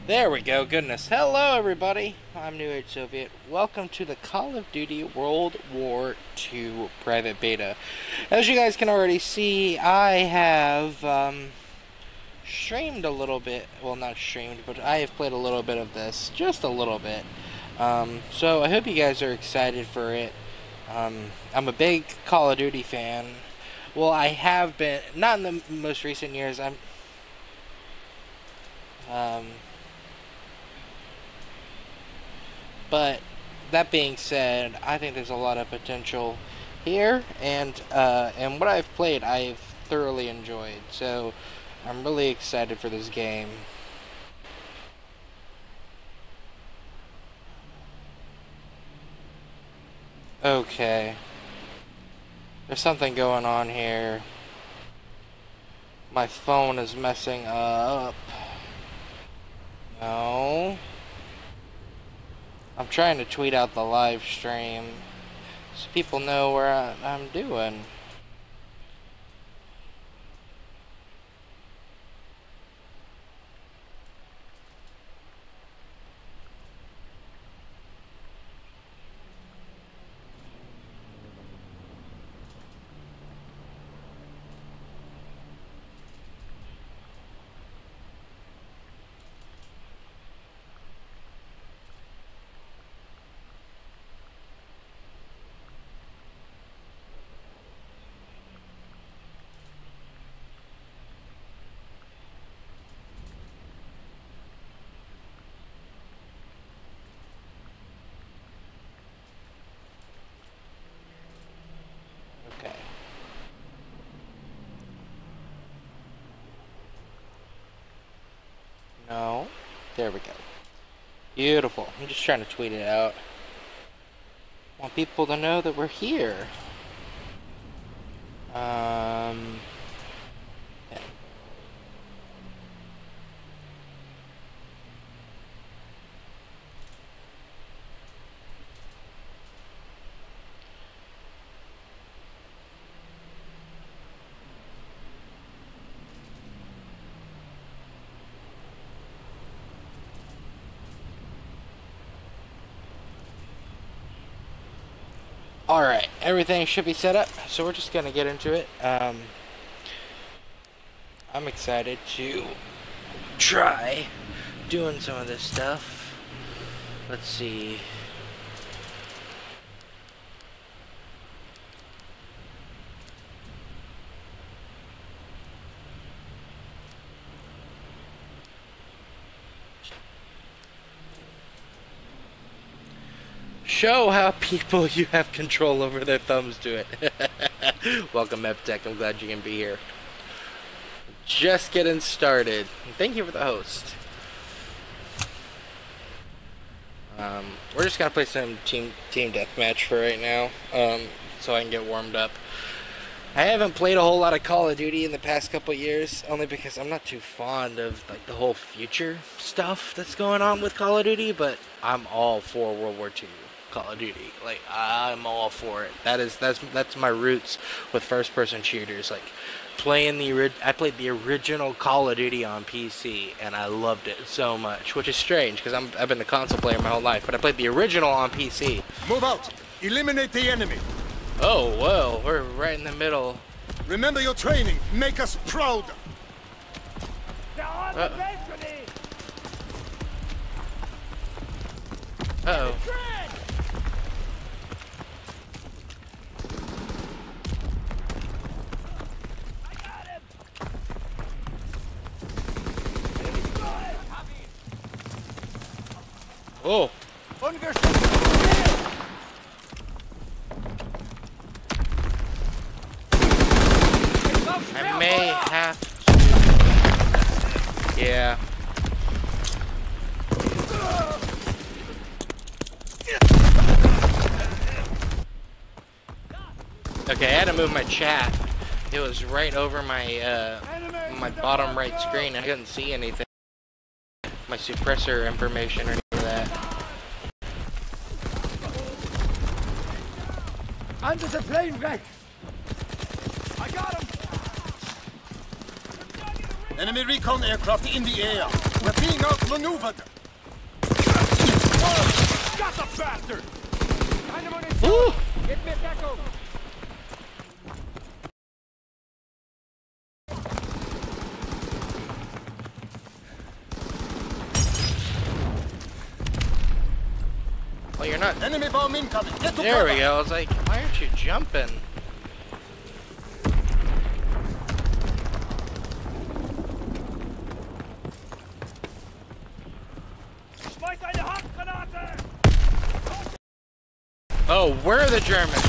There we go, goodness. Hello everybody, I'm New Age Soviet. Welcome to the Call of Duty World War II Private Beta. As you guys can already see, I have streamed a little bit. Well, not streamed, but I have played a little bit of this. Just a little bit. So I hope you guys are excited for it. I'm a big Call of Duty fan. Well, I have been, not in the most recent years. But that being said, I think there's a lot of potential here, and what I've played, I've thoroughly enjoyed. So I'm really excited for this game. Okay, there's something going on here. My phone is messing up. No. I'm trying to tweet out the live stream so people know where I'm doing. Okay. No. There we go. Beautiful. I'm just trying to tweet it out. Want people to know that we're here. Yeah. Alright, everything should be set up, so we're just gonna get into it. I'm excited to try doing some of this stuff. Let's see. Show how people you have control over their thumbs do it. Welcome, Eptech. I'm glad you can be here. Just getting started. Thank you for the host. We're just gonna play some team deathmatch for right now, so I can get warmed up. I haven't played a whole lot of Call of Duty in the past couple of years, only because I'm not too fond of like the whole future stuff that's going on with Call of Duty. But I'm all for World War II. Call of Duty, like I'm all for it. That's my roots with first-person shooters. Like playing I played the original Call of Duty on PC, and I loved it so much. Which is strange because I've been a console player my whole life, but I played the original on PC. Move out! Eliminate the enemy! Oh, whoa, we're right in the middle. Remember your training. Make us proud. Uh-oh. Oh. I may have to. Yeah. Okay, I had to move my chat. It was right over my my bottom right screen. I couldn't see anything. My suppressor information or any of that. Under the plane wreck! I got him! Enemy recon aircraft in the air. We're being outmaneuvered. Got the bastard! Woo! Get me back over! Well, you're not. Enemy bomb incoming. Get to There cover. we go. I was like, why aren't you jumping? Schmeiß eine Handgranate! Oh, where are the Germans?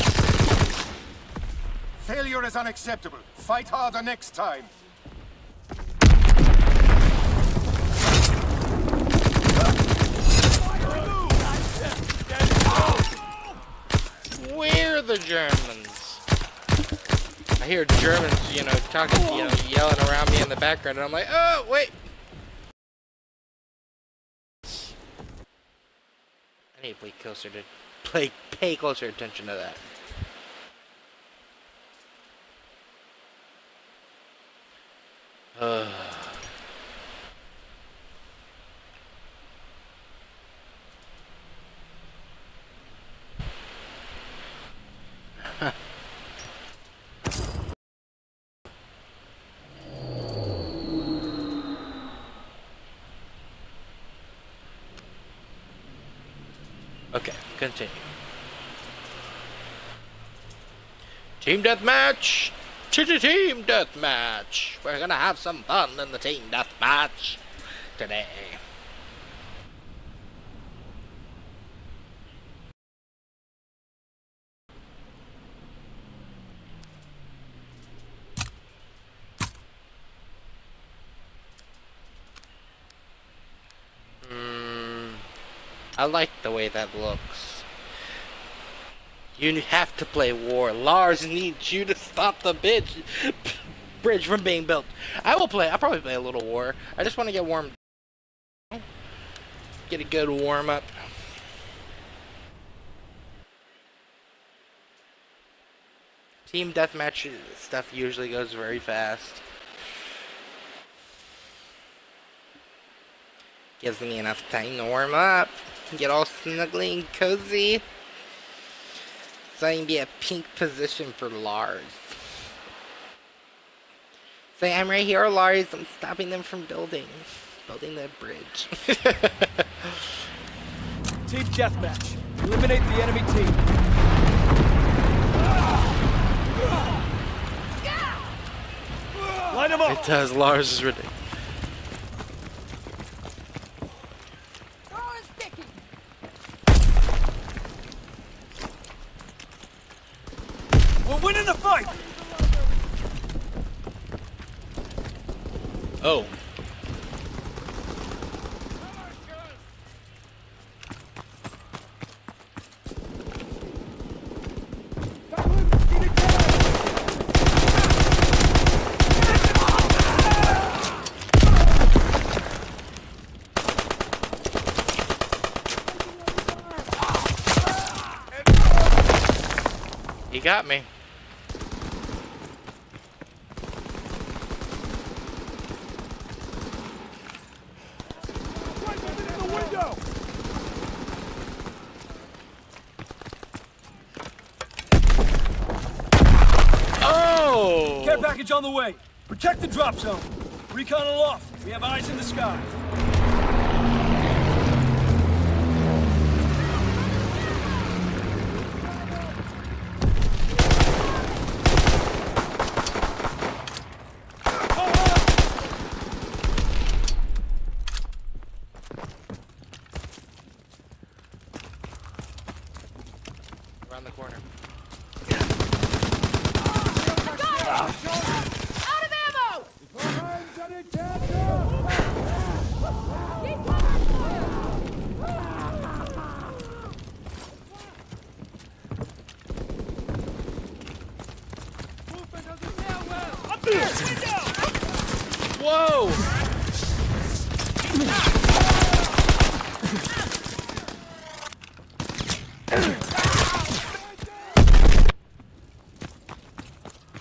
Failure is unacceptable. Fight harder next time. Where are the Germans? I hear Germans, you know, talking, you know, yelling around me in the background, and I'm like, oh, wait. I need to pay closer attention to that. Okay, continue. Team deathmatch! Team deathmatch! We're gonna have some fun in the team deathmatch today. I like the way that looks. You have to play war. Lars needs you to stop the bridge from being built. I'll probably play a little war. I just want to get warmed. Get a good warm up. Team deathmatch stuff usually goes very fast. Gives me enough time to warm up. Get all snuggly and cozy. So I can be a pink position for Lars. Say, I'm right here, Lars. I'm stopping them from building the bridge. Team deathmatch. Eliminate the enemy team. Line them up! It does. Lars is ridiculous. We're winning the fight! Oh. He got me. Oh! Care package on the way. Protect the drop zone. Recon aloft. We have eyes in the sky. Around the corner. Out of ammo! Whoa!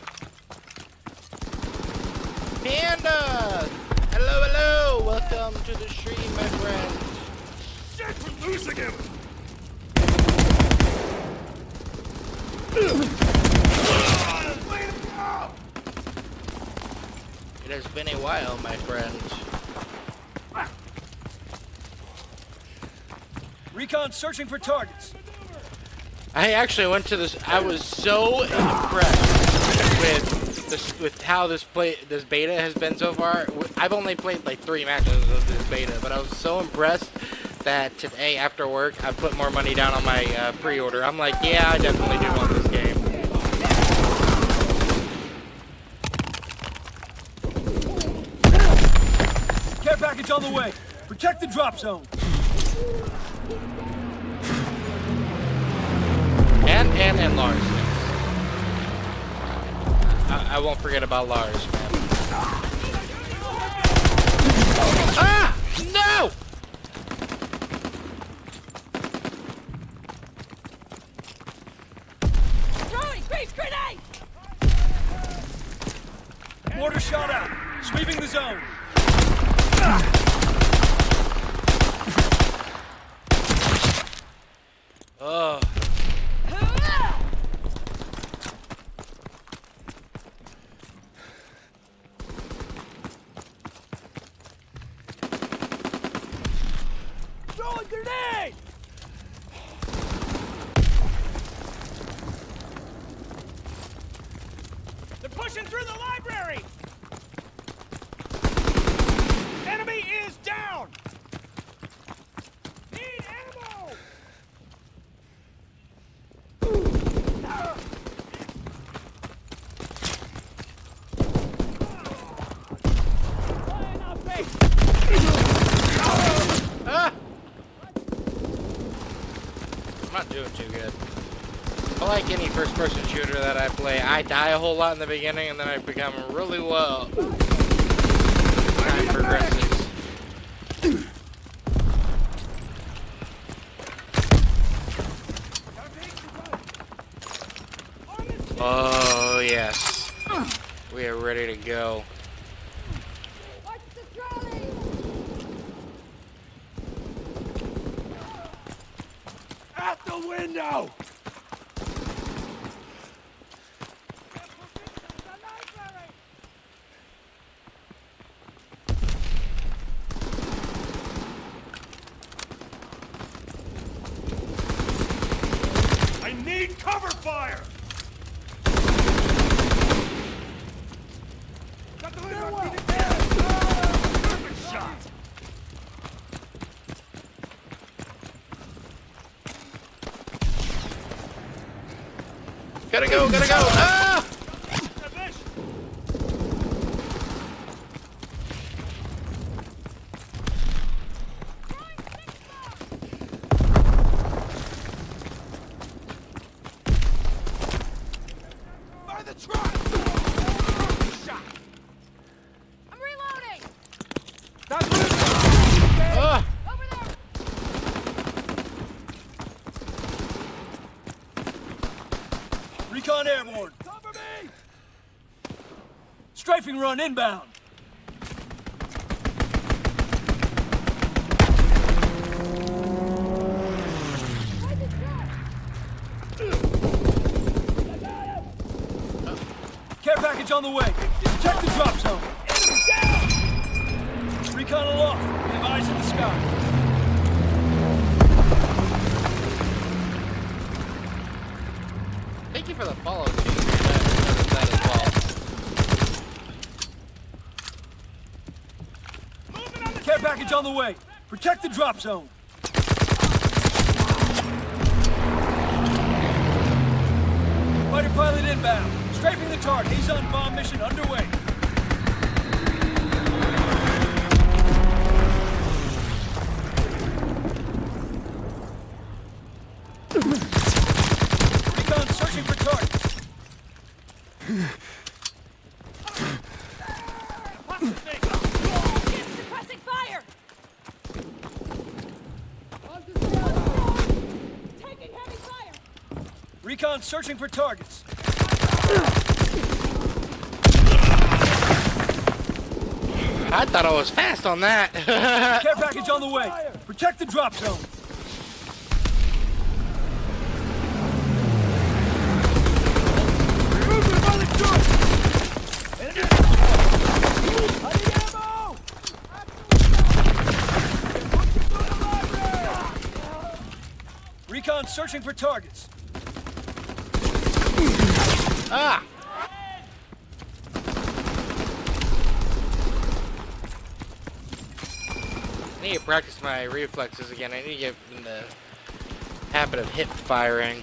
Panda! Hello, hello! Welcome to the stream, my friend. Shit, we're losing him! It has been a while, my friend. Recon searching for targets. I actually went to this. I was so impressed with how this beta has been so far. I've only played like 3 matches of this beta, but I was so impressed that today after work I put more money down on my pre-order. I'm like, yeah, I definitely do want this game. Care package on the way. Protect the drop zone. And Lars. I won't forget about Lars, man. Ah! No! Throwing base grenade! Mortar shot out. Sweeping the zone. Oh. Throwing grenade! They're pushing through the library! Enemy is down! Need ammo! Flying off base! Ah! I'm not doing too good. I like any first-person shooter that I play. I die a whole lot in the beginning, and then I become really well. Time progresses. Oh yes, we are ready to go. Watch the trolley! Out the window! I need cover fire! Got the leader on the perfect shot! Gotta go, gotta go! Ah! By the truck! Shot! I'm reloading! Ah! Over there! Recon airborne. Cover me! Strafing run inbound. Care package on the way. Protect the drop zone. Recon aloft. We have eyes in the sky. Thank you for the follow, Chief. That as well. Care package on the way. Protect the drop zone. Fighter pilot inbound. Strafing the target. He's on bomb mission underway. Recon searching for targets. Suppressing fire! Taking heavy fire! Recon searching for targets. I thought I was fast on that. Care package on the way. Protect the drop zone. Recon searching for targets. Ah! I need to practice my reflexes again. I need to get in the habit of hip firing.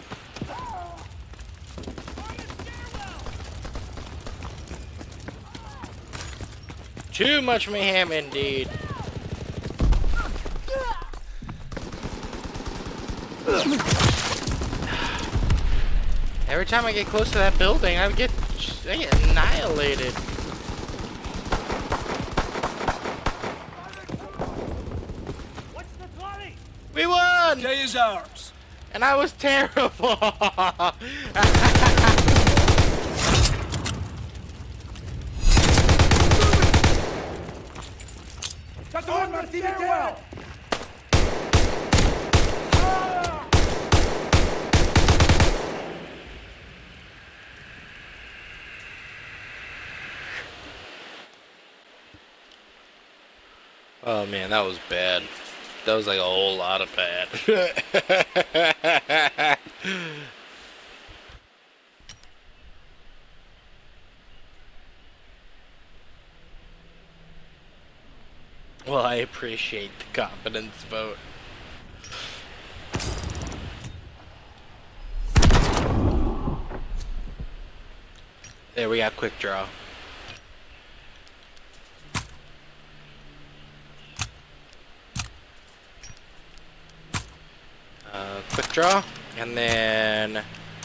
Too much mayhem indeed. Every time I get close to that building, I get annihilated. We won! Day is ours. And I was terrible. Oh man, that was bad. That was like a whole lot of bad. Well, I appreciate the confidence vote. There, we got quick draw. Quick draw, and then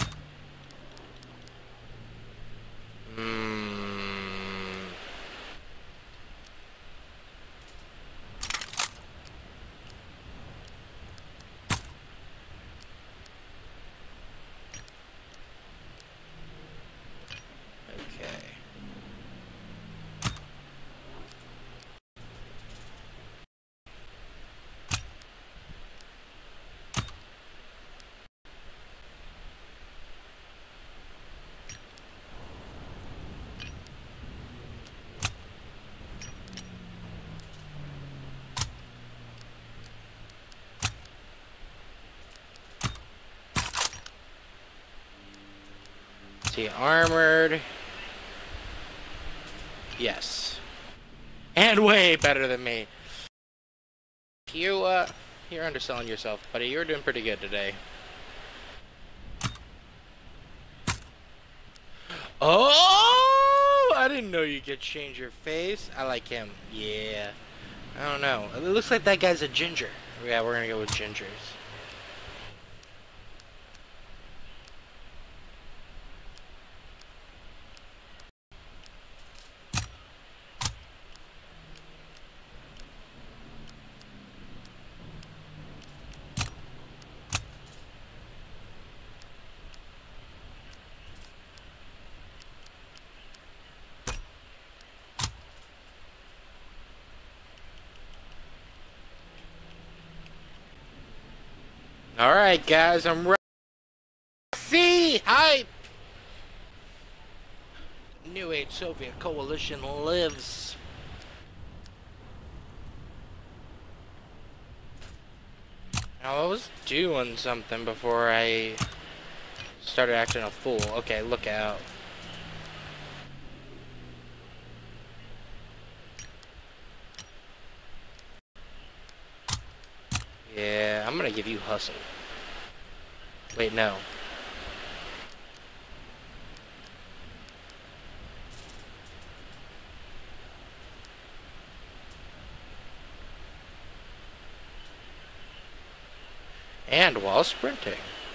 see, armored. Yes. And way better than me. You're underselling yourself, buddy. You're doing pretty good today. Oh! I didn't know you could change your face. I like him. Yeah. I don't know. It looks like that guy's a ginger. Yeah, we're gonna go with gingers. Alright guys, I'm ready. See! Hype! New Age Soviet Coalition lives. Now I was doing something before I started acting a fool. Okay, look out. Yeah, I'm gonna give you hustle. Wait, no. And while sprinting.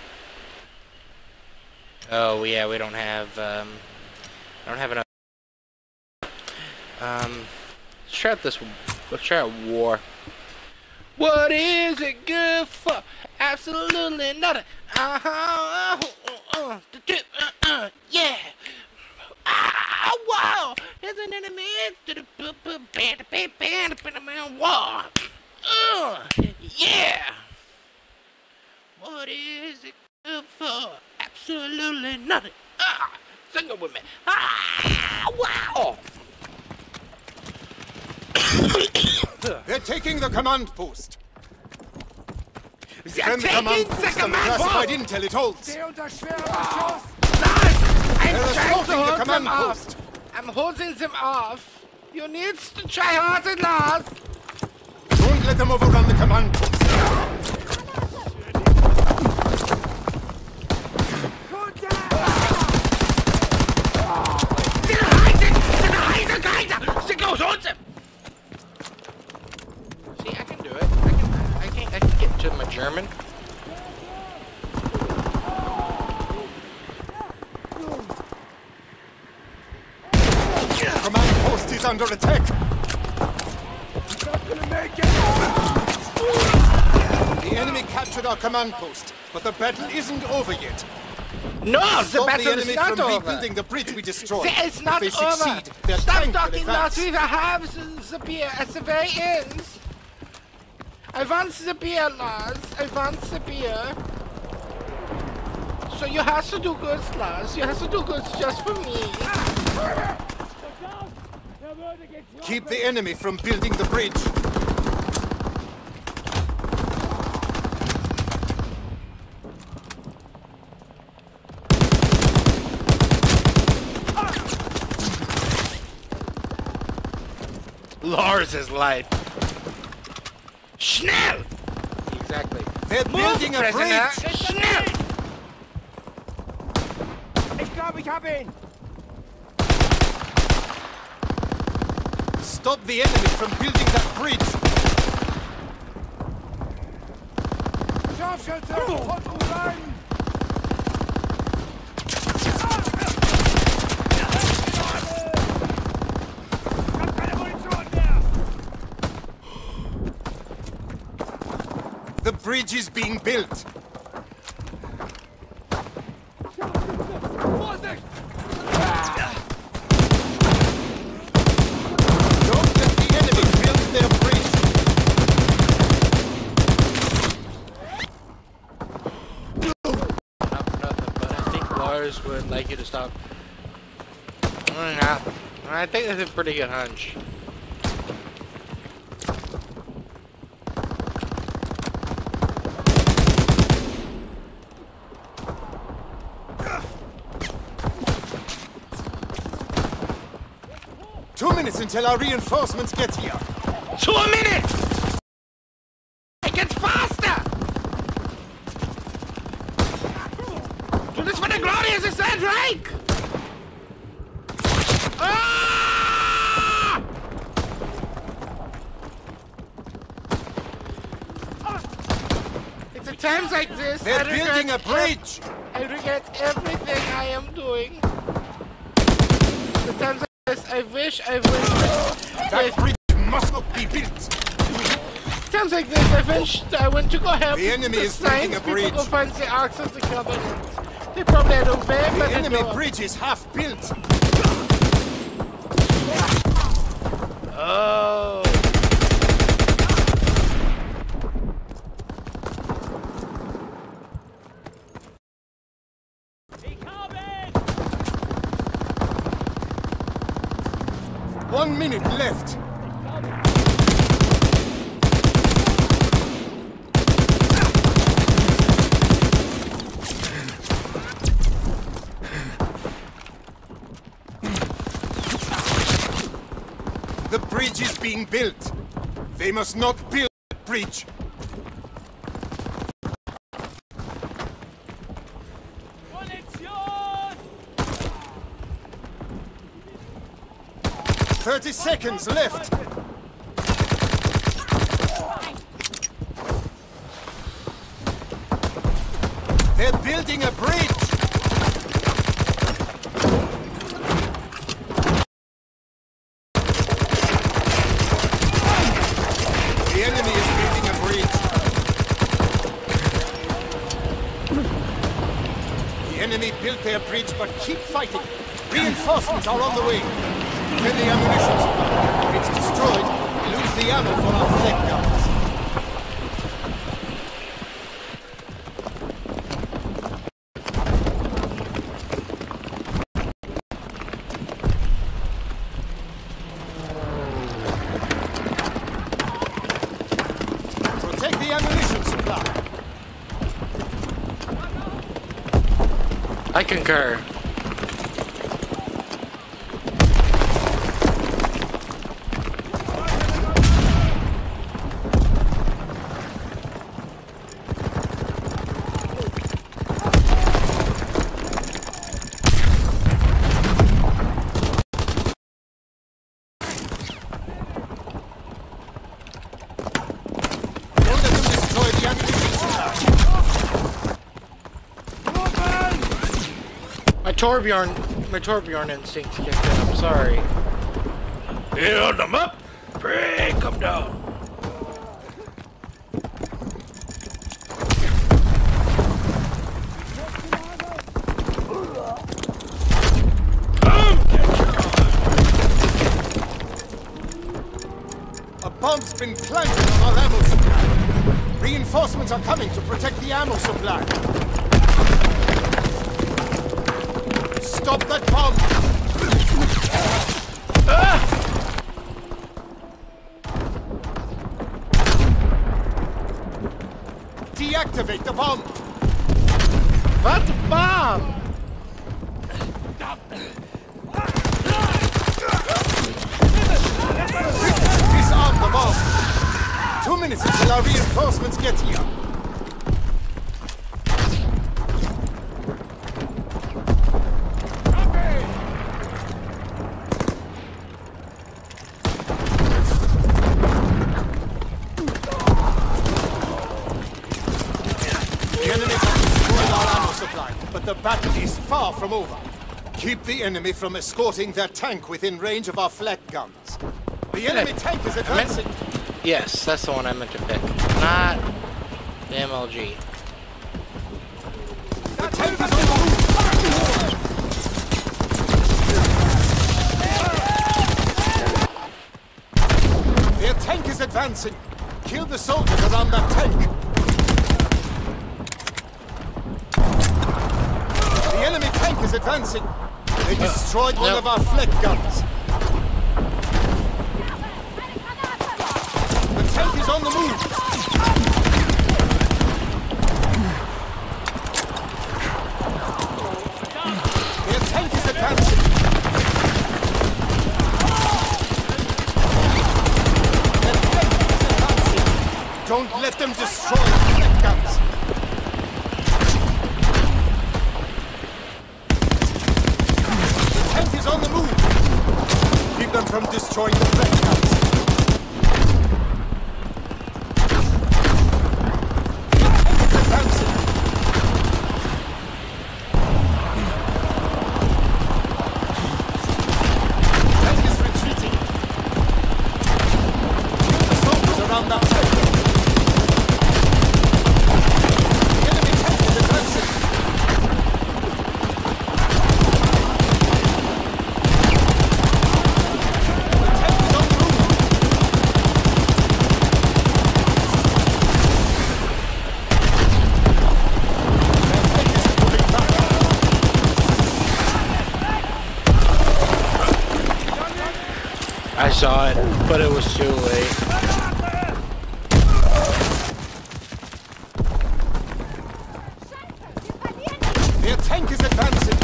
Oh yeah, we don't have enough. Let's try out this. Let's try out war. What is it good for? Absolutely nothing. Yeah. Ah, wow. It's an enemy to the band up in the man war. Yeah. What is it good for? Absolutely nothing. Sing it with me. Wow. They're taking the command post. They're Defend the taking command the post and the command classified post. intel it holds. Steh unter schwerem Beschuss! I'm They're trying to assaulting the hold command them off. post. I'm holding them off. You need to try hard enough. Don't let them overrun the command post. Sie goes on them. See, I can do it. I can get to my German. Command post is under attack. The enemy captured our command post, but the battle isn't over yet. No, the Stop the battle enemy is not from over. rebuilding the bridge we destroyed. It's not if they over. succeed, their Stop tank will talking now. advance. We have the beer at the very end. I want the beer, Lars. I want the beer. So you have to do good, Lars. You have to do good just for me. Keep the enemy from building the bridge. Lars is life. Schnell! Exactly. They're building a Prisoner. bridge. Schnell! Ich glaube, ich habe ihn! Stop the enemy from building that bridge. Scharfschütze! Und umleiten! Ich hab keine Munition mehr! The bridge is being built. Vorsicht! Don't let the enemy build their bridge. Not nothing, but I think Lars would like you to stop. I think that's a pretty good hunch. Two minutes until our reinforcements get here. 2 minutes! It gets faster! Du das war der Glorious ist der Drake! Ah! It's at times like this They're building a bridge. I regret everything I am doing. The times like this, I wish. That bridge must not be built. Times like this, I went to go help The enemy is building science a people bridge. go find the Arks of the Covenant. They probably had a very The better enemy job. bridge is half built. Oh. Ich habe ihn! 1 minute left. The bridge is being built. They must not build the bridge. Munition! 30 seconds left. They're building a bridge. The enemy is building a bridge. The enemy built their bridge, but keep fighting. Reinforcements are on the way. Defend the ammunition supply. If it's destroyed, we lose the ammo for our fleck guns. Protect the ammunition supply. I concur. Don't let them destroy the ammunition supply. My Torbjorn instincts kicked in. I'm sorry. Build them up, break them down. A bomb's been planted on our ammo supply. Reinforcements are coming to protect the ammo supply. Stop that bomb! Deactivate the bomb! What the bomb? Disarm the bomb! 2 minutes until our reinforcements get here. The enemy has destroyed our ammo supply, but the battle is far from over. Keep the enemy from escorting their tank within range of our flak guns. The enemy tank is advancing. Yes, that's the one I meant to pick. Not the MLG. The tank is on the move. Their tank is advancing. Kill the soldiers around that tank. The enemy tank is advancing. They destroyed one of our flak guns. The tank is on the move. Their tank is advancing. Their tank is advancing. Don't let them destroy the flak guns. The tank is on the move. Keep them from destroying the flak guns. I saw it, but it was too late. Their tank is advancing.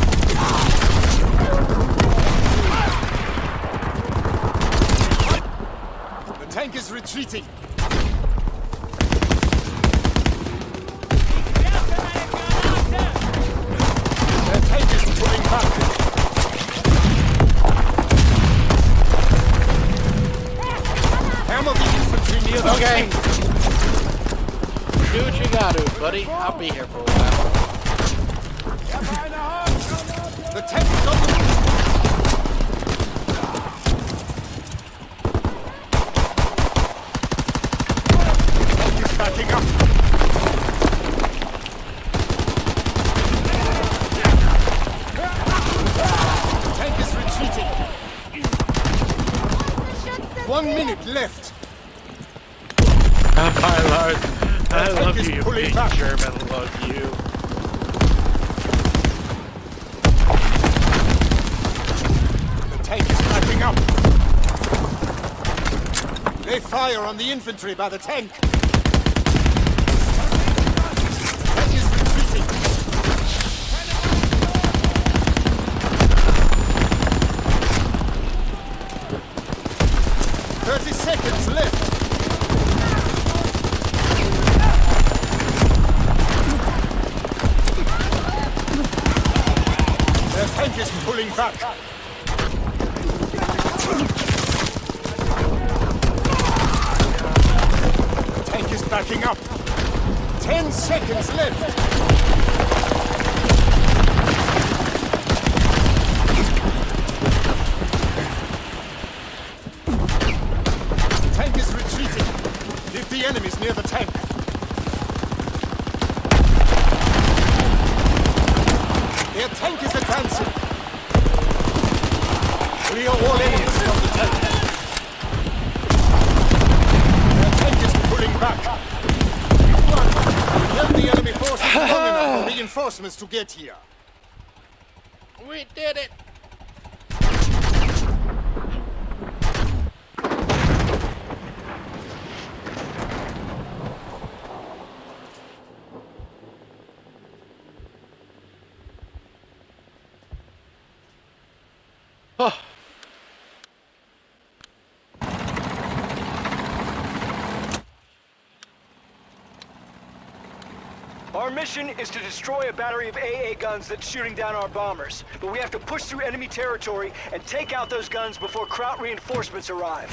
The tank is retreating. Their tank is pulling back. Hammer the infantry near the Okay. tank. Do what you gotta, buddy. I'll be here for a while. The tank is on the move. The tank is backing up. The tank is retreating. left. My lord, I tank love is you, pulling big back. German, love you. The tank is backing up. They fire on the infantry by the tank. Tank is retreating. 30 seconds left. Their tank is pulling back. The tank is backing up. 10 seconds left. The tank is retreating. Leave the enemies near the tank. Their tank is advancing. Clear all enemies from the tank. Their tank is pulling back. Held the enemy forces long enough for reinforcements to get here. We did it! Oh. Our mission is to destroy a battery of AA guns that's shooting down our bombers. But we have to push through enemy territory and take out those guns before Kraut reinforcements arrive.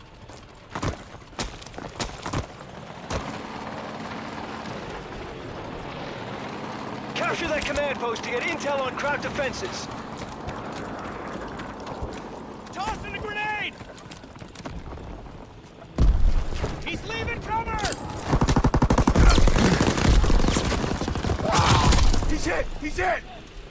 Capture that command post to get intel on Kraut defenses. Tossing a grenade! He's leaving cover! He's hit! He's hit!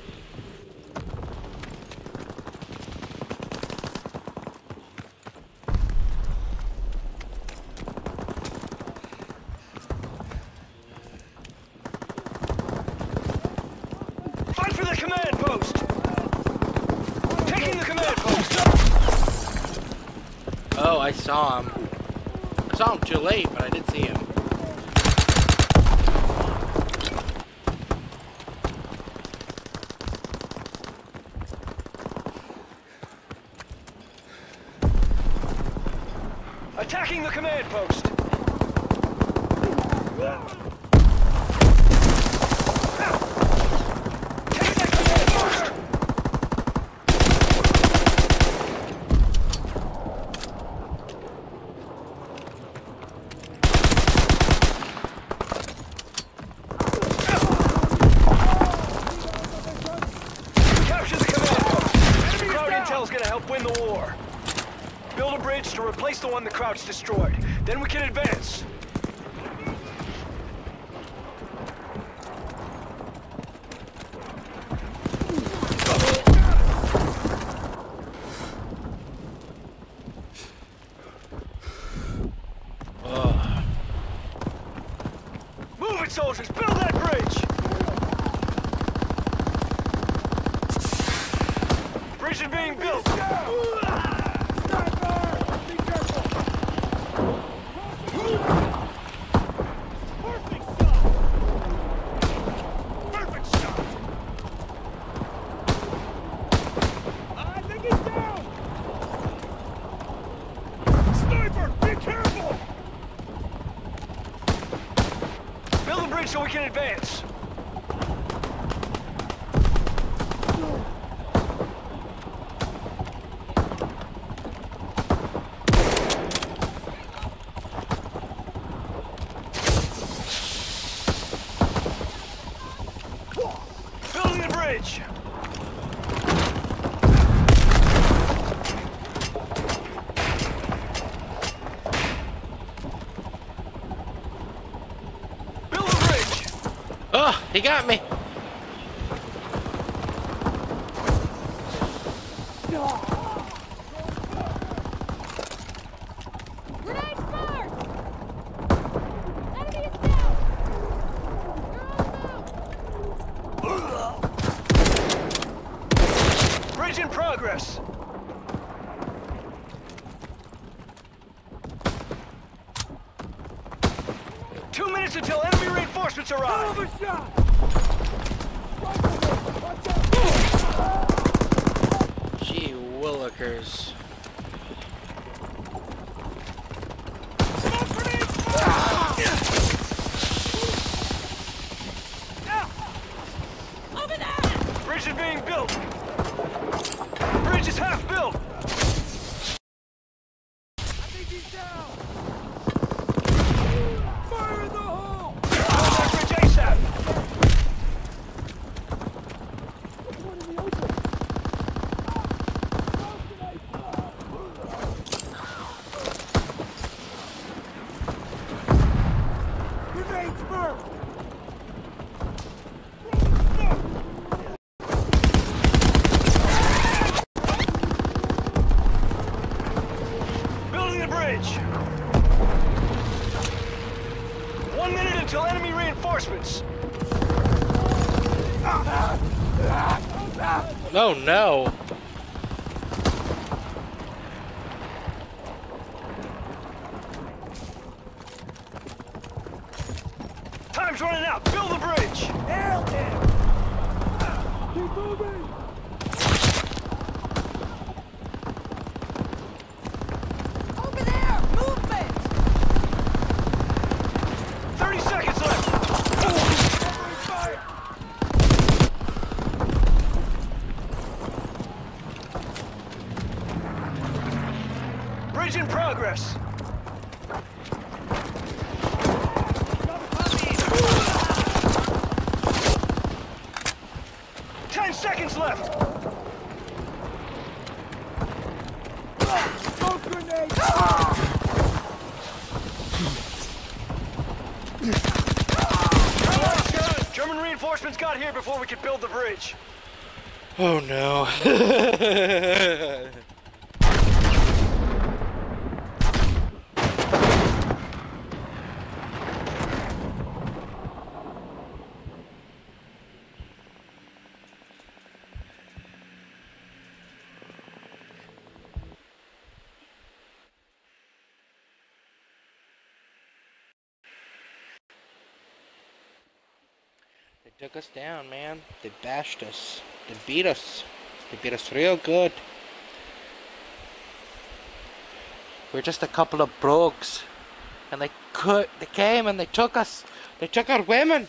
Fight for the command post! Taking the command post! Oh, I saw him. I saw him too late, but I did see him. Attacking the command post! Take that command post! Capture the command post! Kraut intel's gonna help win the war. Build a bridge to replace the one the Kraut's destroyed. Then we can advance. Move it, soldiers! Build that bridge! Bridge is being built! Perfect shot! I think he's down! Sniper, be careful! Build a bridge so we can advance. Building the bridge. Build a bridge. Oh, he got me. in progress. Two minutes until enemy reinforcements arrive. Overshot! Gee willikers. Over there! Bridge is being built. Bridge is half built. I think he's down! Fire in the hole! Build that bridge ASAP. Grenades first! Building the bridge. 1 minute until enemy reinforcements. Oh no. Time's running out. Build the bridge. Nailed him! Keep moving! Over there! Movement! 30 seconds left. Covering fire! Bridge in progress. Seconds left. Smoke grenade! German reinforcements got here before we could build the bridge. Oh no. They took us down, man. They bashed us. They beat us. They beat us real good. We're just a couple of brogues. And they came and they took us. They took our women.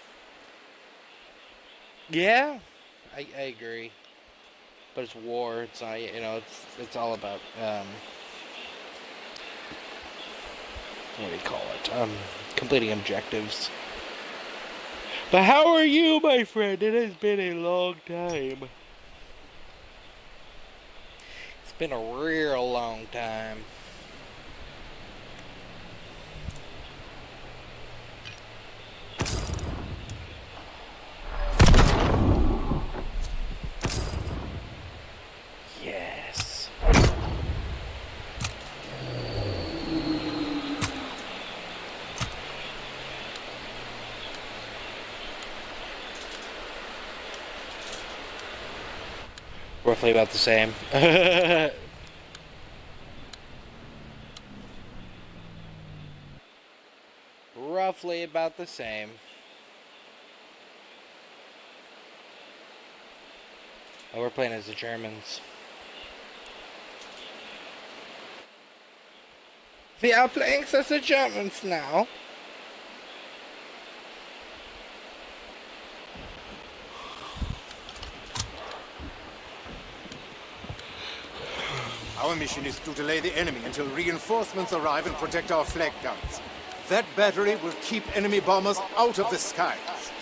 Yeah, I agree. But it's war. It's not, you know, it's all about what do you call it? Completing objectives. But how are you, my friend? It has been a long time. It's been a real long time. Yes. Roughly about the same. Roughly about the same. Oh, we're playing as the Germans. We are playing as the Germans now. Our mission is to delay the enemy until reinforcements arrive and protect our flag guns. That battery will keep enemy bombers out of the skies.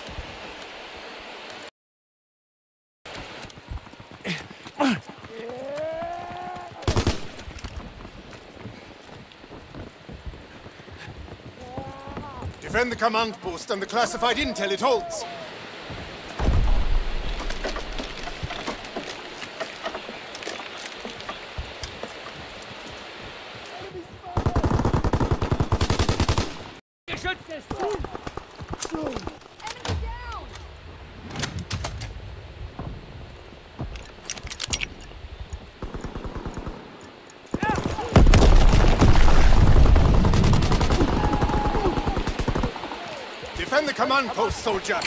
Defend the command post and the classified intel it holds. Enemy down! command post, soldier.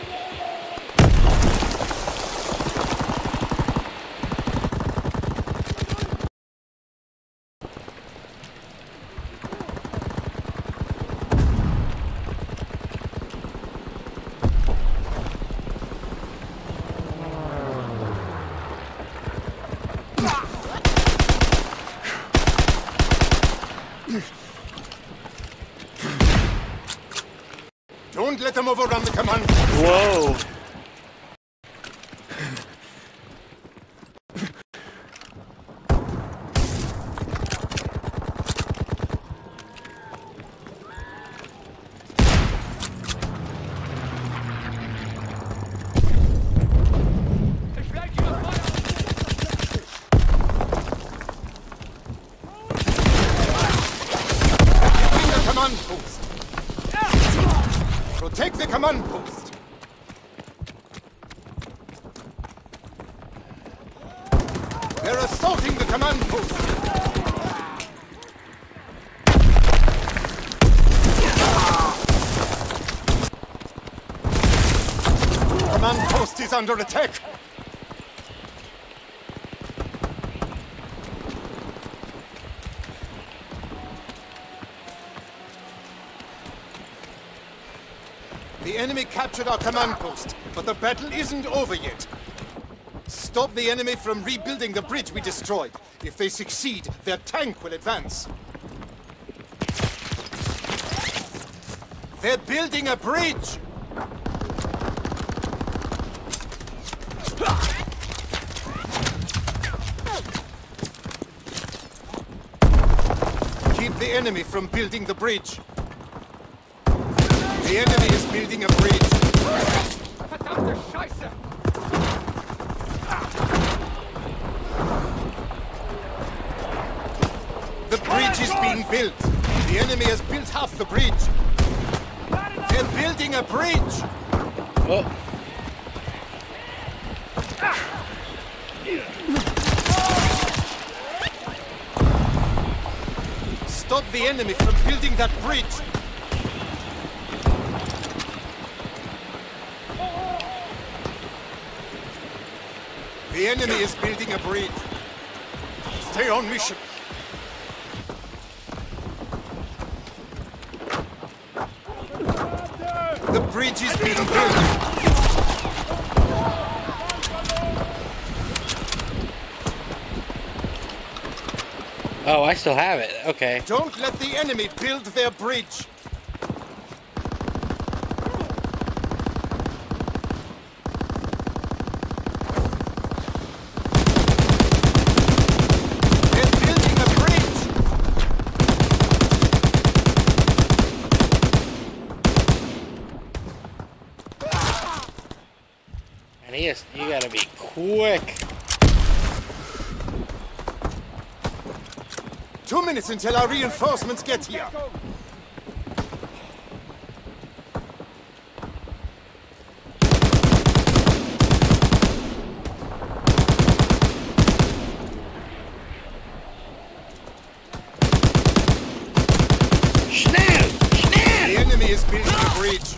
Don't let them overrun the command post. Whoa. Command post. Protect the command post. They're assaulting the command post. Command post is under attack. The enemy captured our command post, but the battle isn't over yet. Stop the enemy from rebuilding the bridge we destroyed. If they succeed, their tank will advance. They're building a bridge! Keep the enemy from building the bridge. The enemy is building a bridge. Verdammte Scheiße! The bridge is being built. The enemy has built half the bridge. They're building a bridge. Oh. Stop the enemy from building that bridge. The enemy is building a bridge. Stay on mission. The bridge is being built. Oh, I still have it. Okay. Don't let the enemy build their bridge. They're building a bridge. And you gotta be quick. 2 minutes until our reinforcements get here. Schnell! Schnell! The enemy is building a bridge.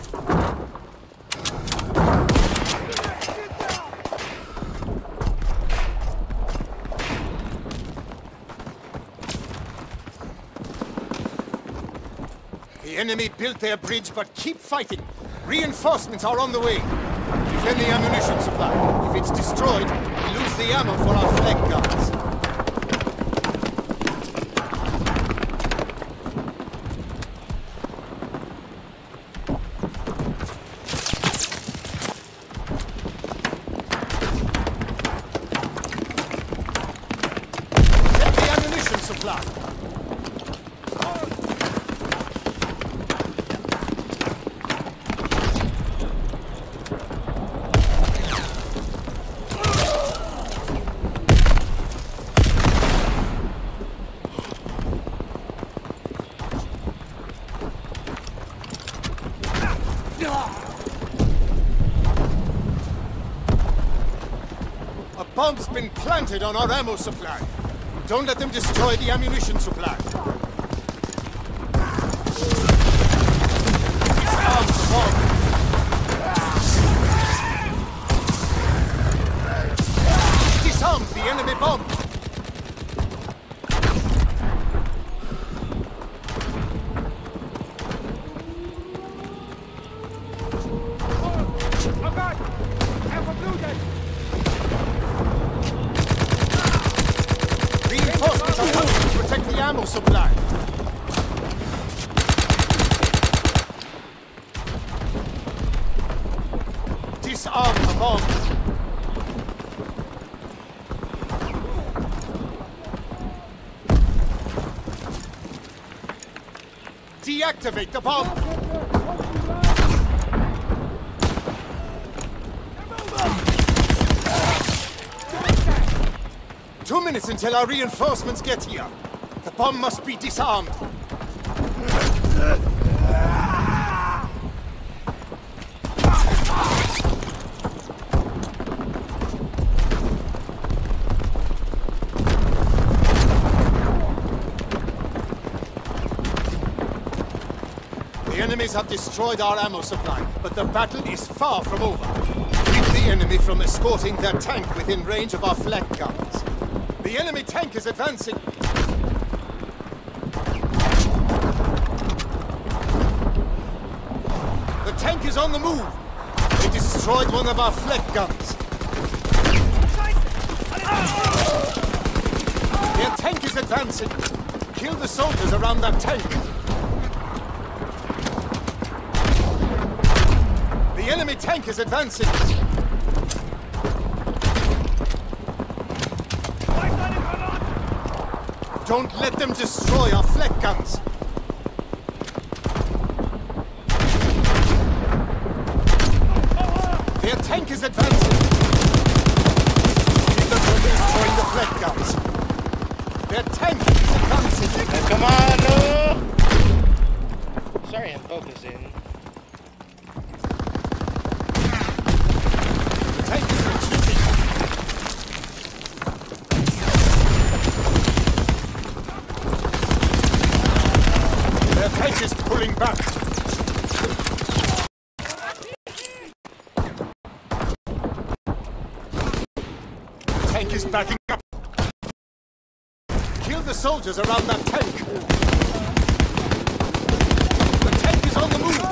The enemy built their bridge, but keep fighting. Reinforcements are on the way. Defend the ammunition supply. If it's destroyed, we lose the ammo for our flank guns. Get the ammunition supply. A bomb's been planted on our ammo supply. Don't let them destroy the ammunition supply. It's our bomb. ammo supply. Disarm the bombs. Deactivate the bomb. 2 minutes until our reinforcements get here. The bomb must be disarmed. The enemies have destroyed our ammo supply, but the battle is far from over. Keep the enemy from escorting their tank within range of our flak guns. The enemy tank is advancing. The tank is on the move. They destroyed one of our flak guns. Their tank is advancing. Kill the soldiers around that tank. The enemy tank is advancing. Don't let them destroy our flak guns. Their tank is advancing. Keep them from destroying the flak guns. Their tank is advancing. Come on, no! Sorry, I'm focusing. The tank is retreating. Their tank is pulling back. The tank is backing up. Kill the soldiers around that tank. The tank is on the move.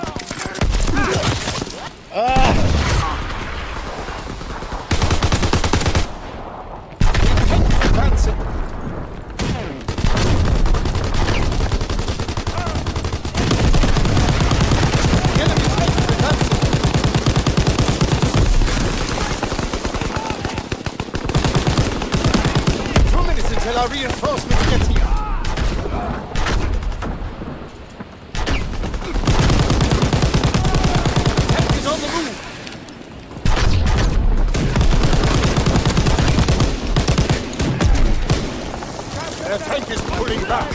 The tank is advancing. The enemy tank is advancing. Until our reinforcements get here. Tank is on the move. Their tank is pulling back.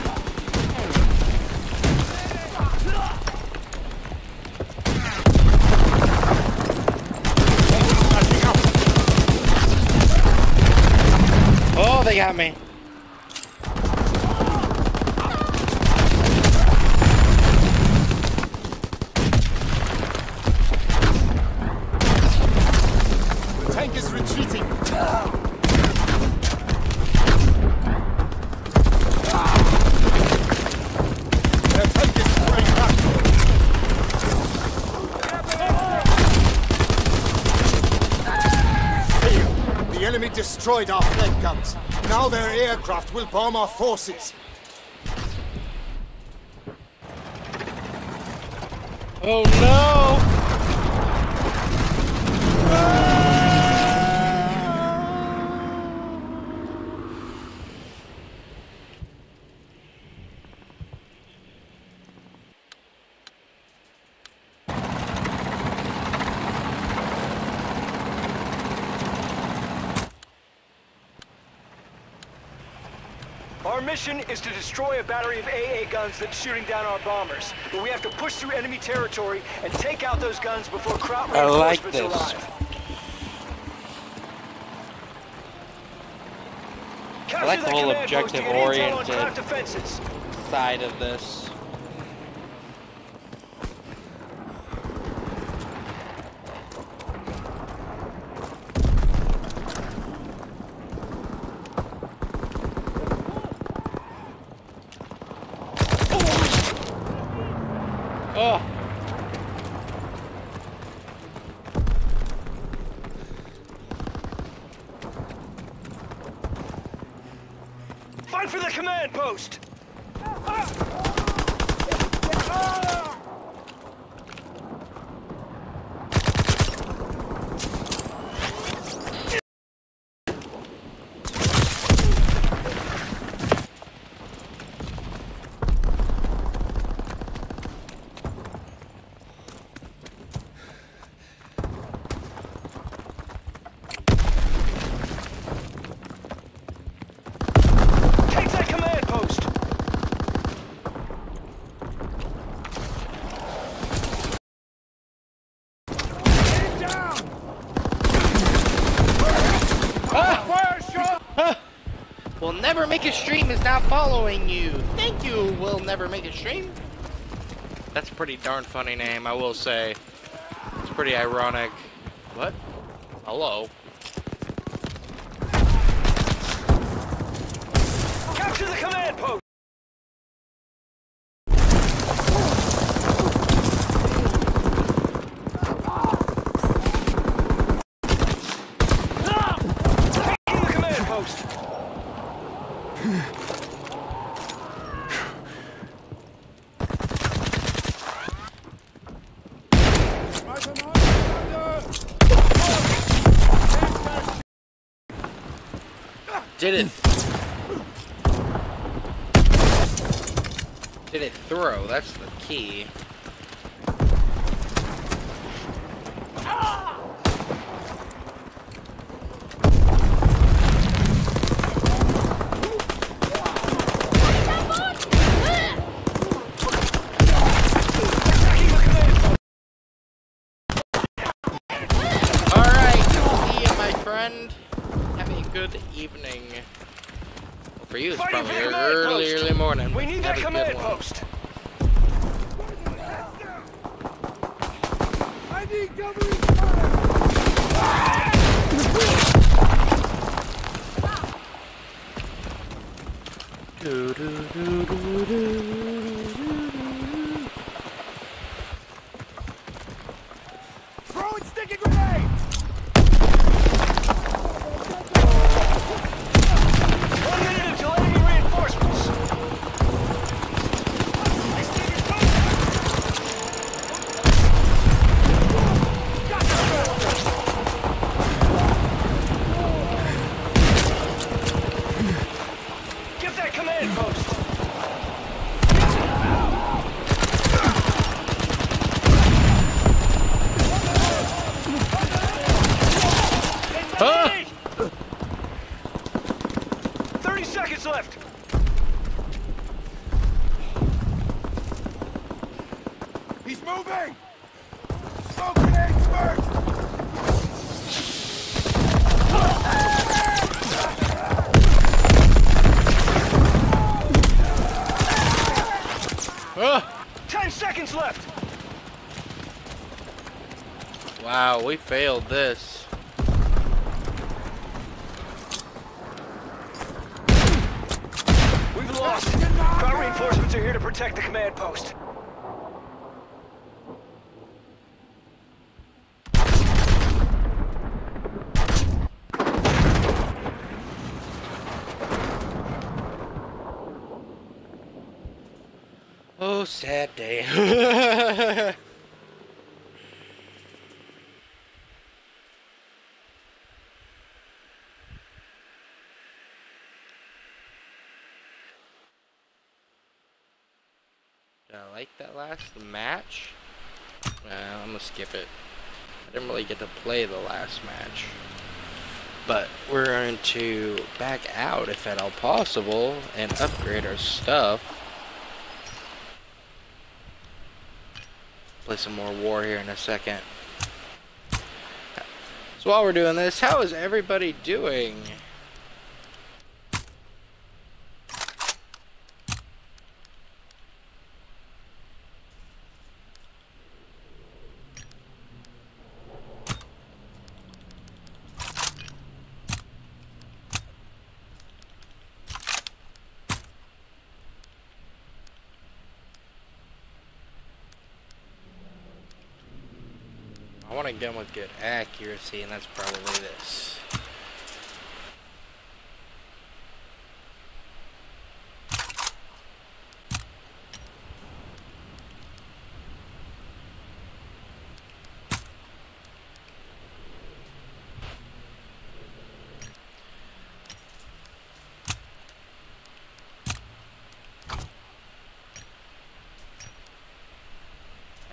Tank is backing up. Oh, they got me. The tank is retreating. Their tank is pulling back. Failed. The enemy destroyed our flak guns. Now their aircraft will bomb our forces. Oh no! Our mission is to destroy a battery of AA guns that's shooting down our bombers. But we have to push through enemy territory and take out those guns before Kraut I like reinforcements this. arrive. I like the whole objective-oriented Kraut defenses. side of this. Oh! Fight for the command post! Take that command post! Will Never Make a Stream is now following you. Thank you, Will Never Make a Stream. That's a pretty darn funny name, I will say. It's pretty ironic. What? Hello? Capture the command post! Taking the command post! Did it? Did it throw? That's the key. Alright, see you, my friend. Have a good evening. Well, for you, it's Fighting probably for command early, post. early morning. We need that Have a good command one. post! I need covering fire! Do, do, do, do, do. Throwing sticky grenade! 1 minute until enemy reinforcements! Give that command post! Ah! 30 seconds left! He's moving! Smoke grenades first! Ah! 10 seconds left! Wow, we failed this. We've lost. Crowd reinforcements are here to protect the command post. Oh, sad day. Did I like that last match? I'm gonna skip it. I didn't really get to play the last match. But we're going to back out if at all possible and upgrade our stuff. Play some more war here in a second. So while we're doing this, how is everybody doing? I want a gun with good accuracy, and that's probably this.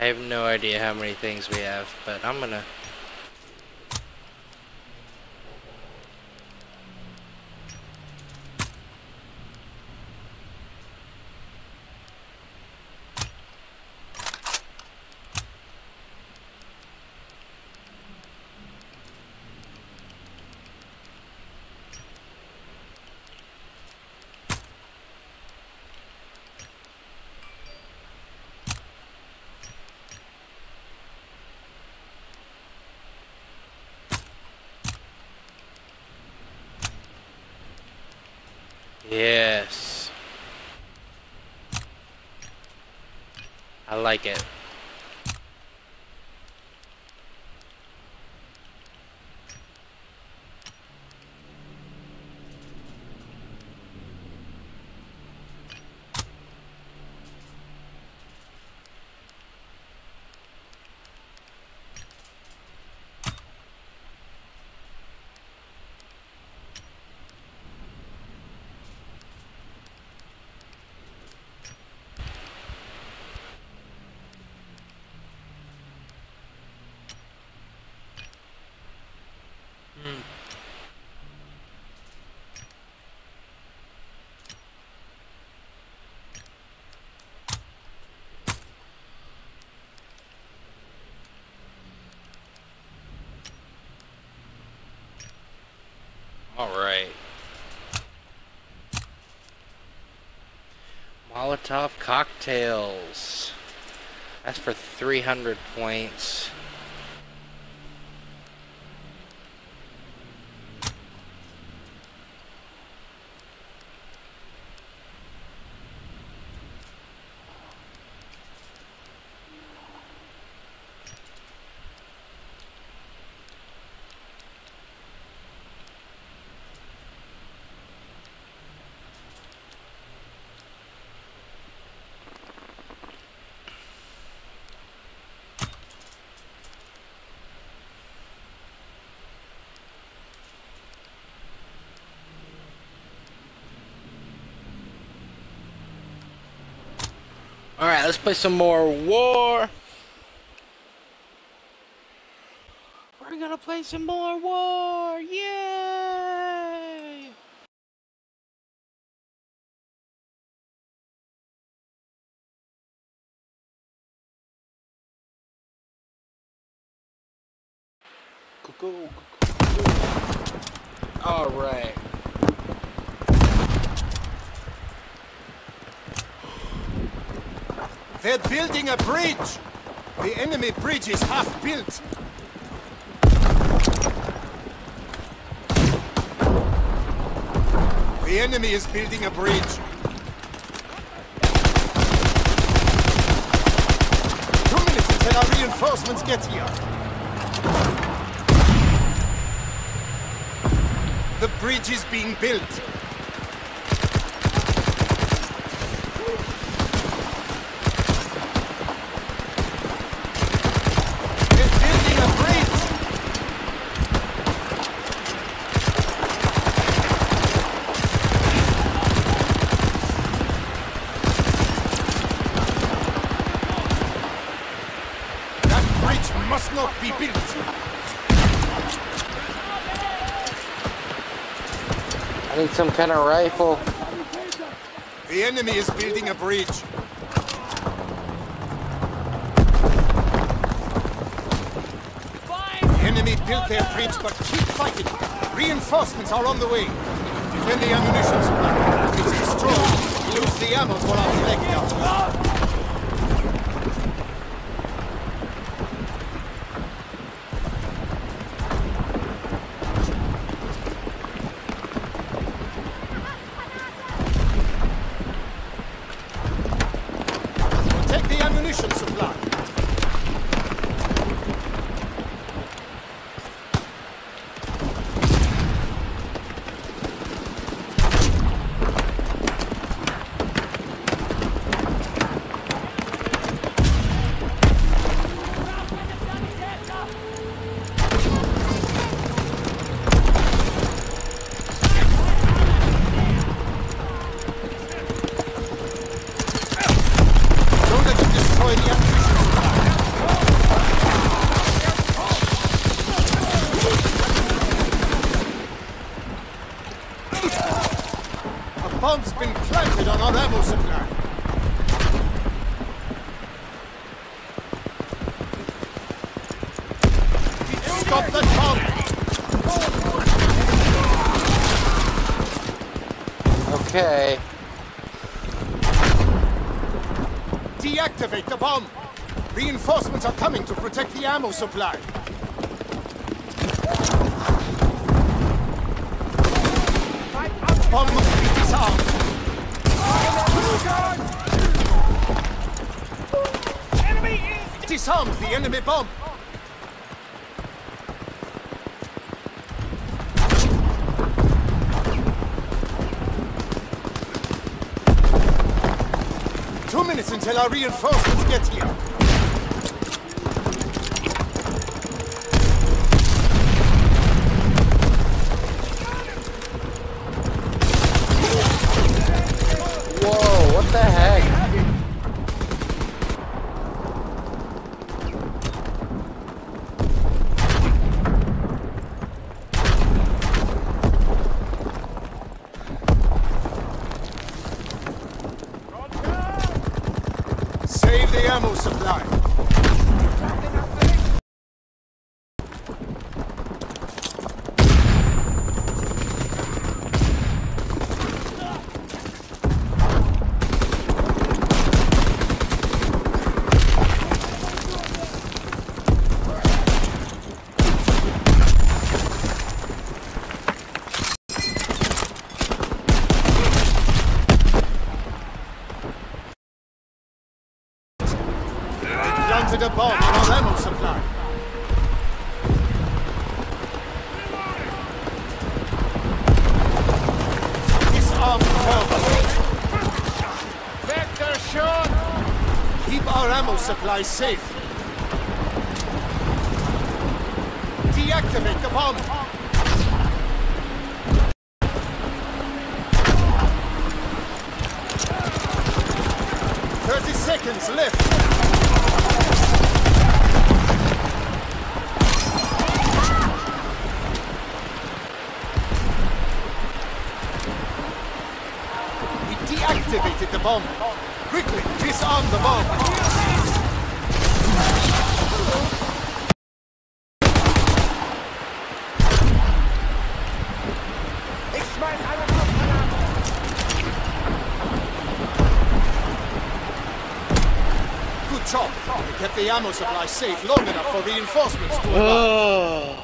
have no idea how many things we have, but I'm gonna... Yes. I like it. Alright. Molotov cocktails. That's for 300 points. Alright, let's play some more war. We're gonna play some more war. Yay! Alright. They're building a bridge! The enemy bridge is half built! The enemy is building a bridge! 2 minutes until our reinforcements get here! The bridge is being built! Must not be built. I need some kind of rifle. The enemy is building a bridge. The enemy built their bridge, but keep fighting. Reinforcements are on the way. Defend the ammunition supply. If it's destroyed, lose the ammo for our flag down. Ammunition supply. bomb's been planted on our ammo supply. Stop that bomb! Okay. Deactivate the bomb! Reinforcements are coming to protect the ammo supply. Bomb must be disarmed. Disarmed the enemy bomb. Minutes until our reinforcements get here. Whoa, what the heck? Save the ammo supply. Planted a bomb on our ammo supply. Disarm the bomb. Vector shot! Keep our ammo supply safe. Deactivate the bomb. Seconds left. We deactivated the bomb. Quickly, disarm the bomb. Good job. We kept the ammo supply safe long enough for reinforcements to arrive.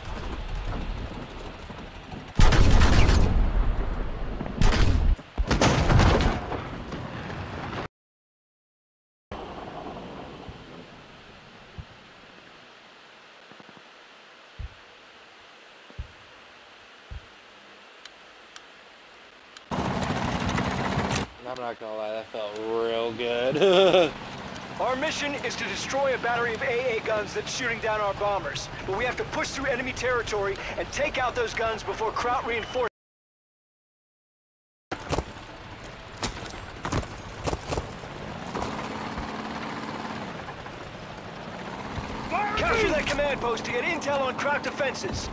I'm not gonna lie, that felt real good. Our mission is to destroy a battery of AA guns that's shooting down our bombers. But we have to push through enemy territory and take out those guns before Kraut reinforces. Capture that command post to get intel on Kraut defenses.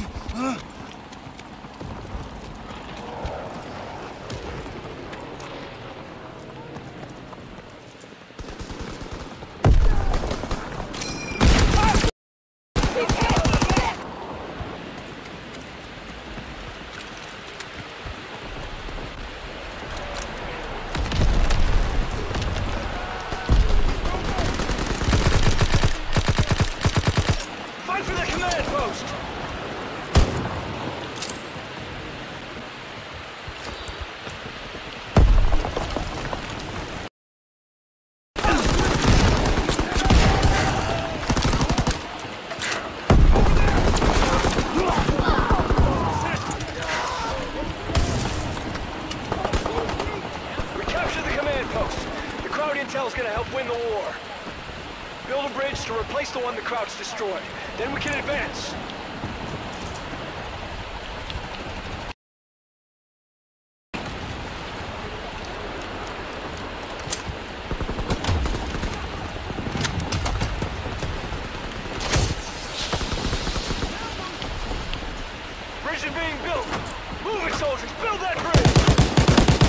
Intel's gonna help win the war. Build a bridge to replace the one the Kraut's destroyed. Then we can advance. Bridge is being built. Move it, soldiers. Build that bridge.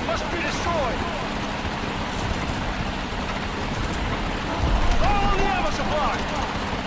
must be destroyed. Follow the ammo supply.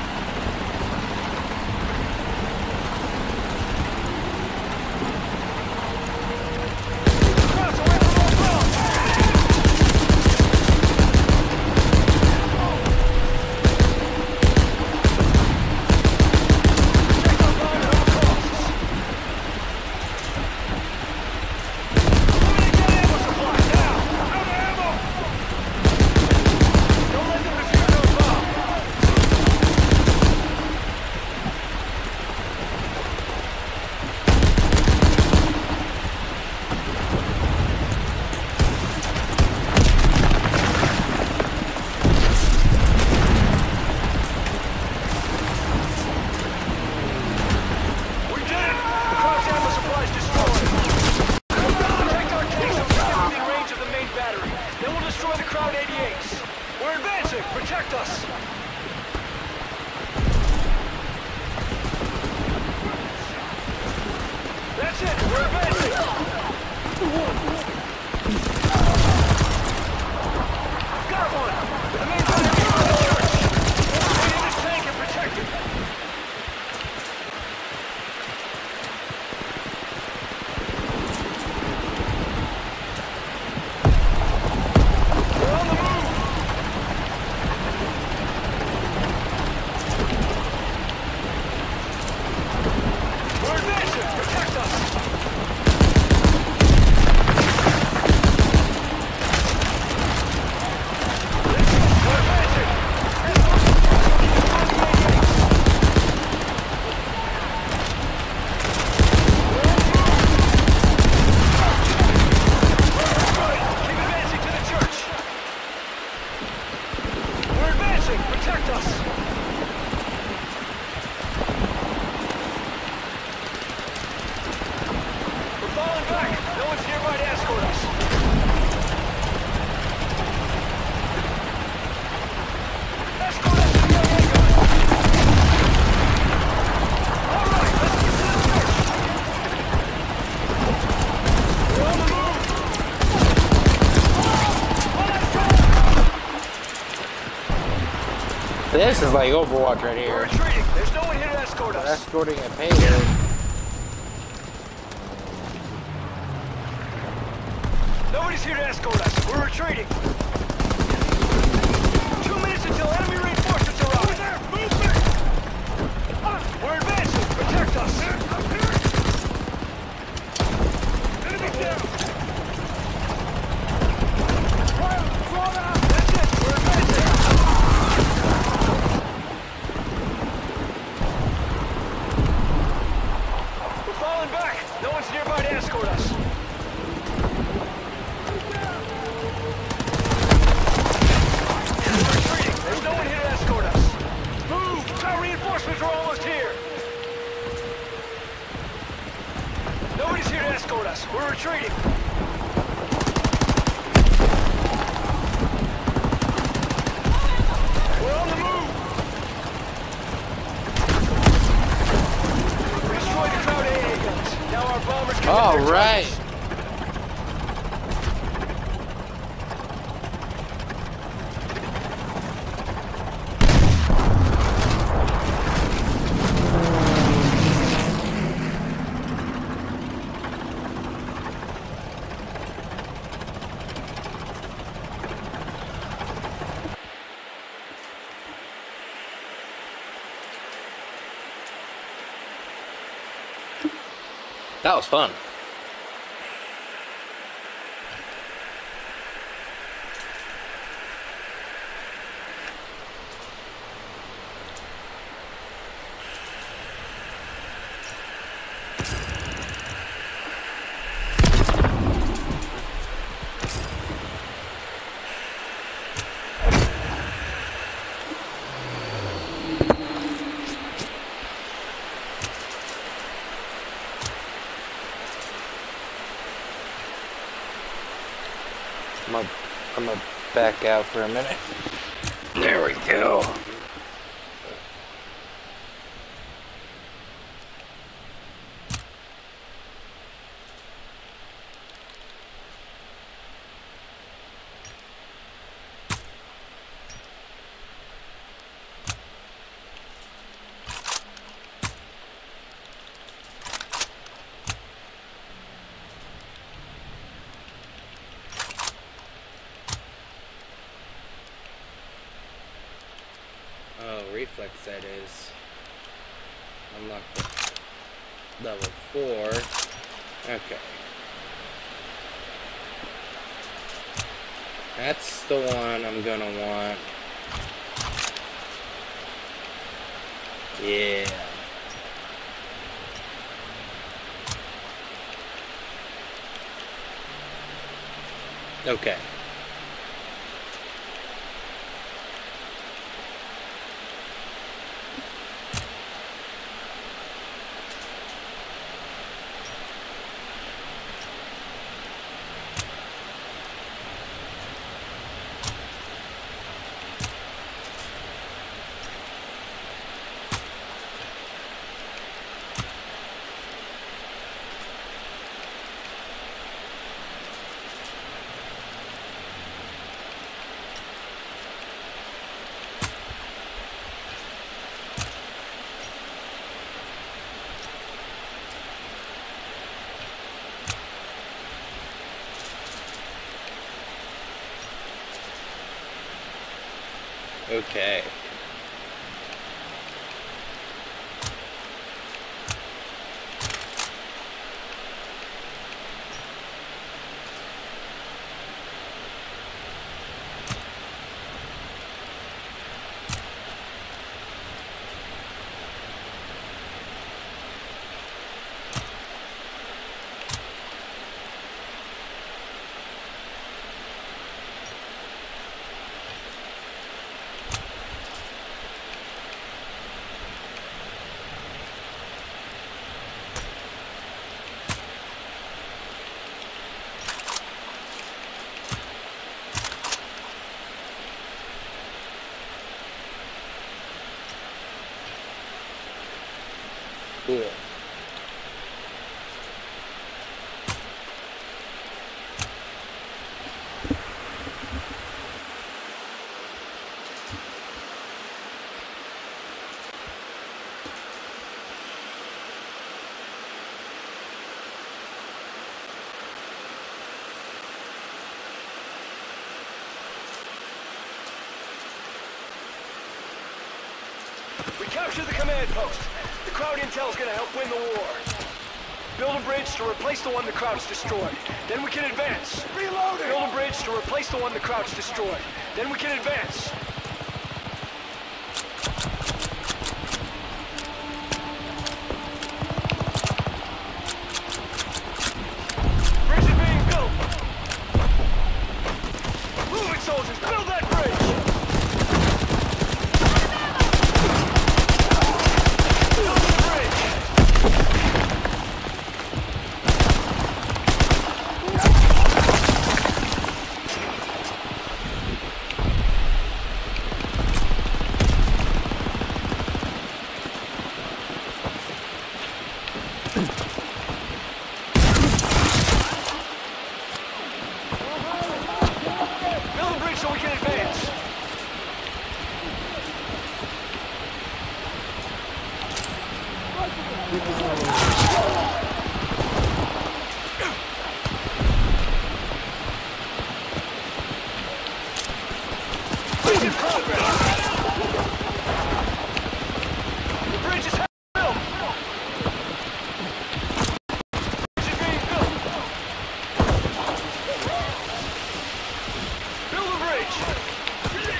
Protect us! That's it! We're advancing! Got one! The main battery is on the church! We need this tank and protect it! We're on the move! Protect us! We're falling back! No one's nearby to escort us! Escort us to the AA gun! Alright, let's get to the church! We're on the move! This is like Overwatch right We're here. retreating! There's no one here to escort us! Escorting a payload. Nobody's here to escort us. We're retreating. 2 minutes until enemy reinforcements arrive. Over there, movement! We're advancing. Protect us. Enemy down. That's it. We're advancing. We're falling back. No one's nearby to escort us. There's no one here to escort us. Move! Our reinforcements are almost here. Nobody's here to escort us. We're retreating. We're on the move. We destroyed the crowd AA guns. Now our bombers can All get their right. targets. That was fun. I'm gonna back out for a minute. There we go. reflex that is. Unlock level 4. Okay. That's the one I'm gonna want. Yeah. Okay. Okay. Cool. We captured the command post. The Kraut intel's gonna help win the war. Build a bridge to replace the one the Kraut's destroyed. Then we can advance. Reloading! Build a bridge to replace the one the Kraut's destroyed. Then we can advance. Bridge is being built. Move it, soldiers. Build that bridge. Build the bridge. Build a bridge so we can advance. Bridge in progress. The bridge is built. Bridge is being built. Build a bridge.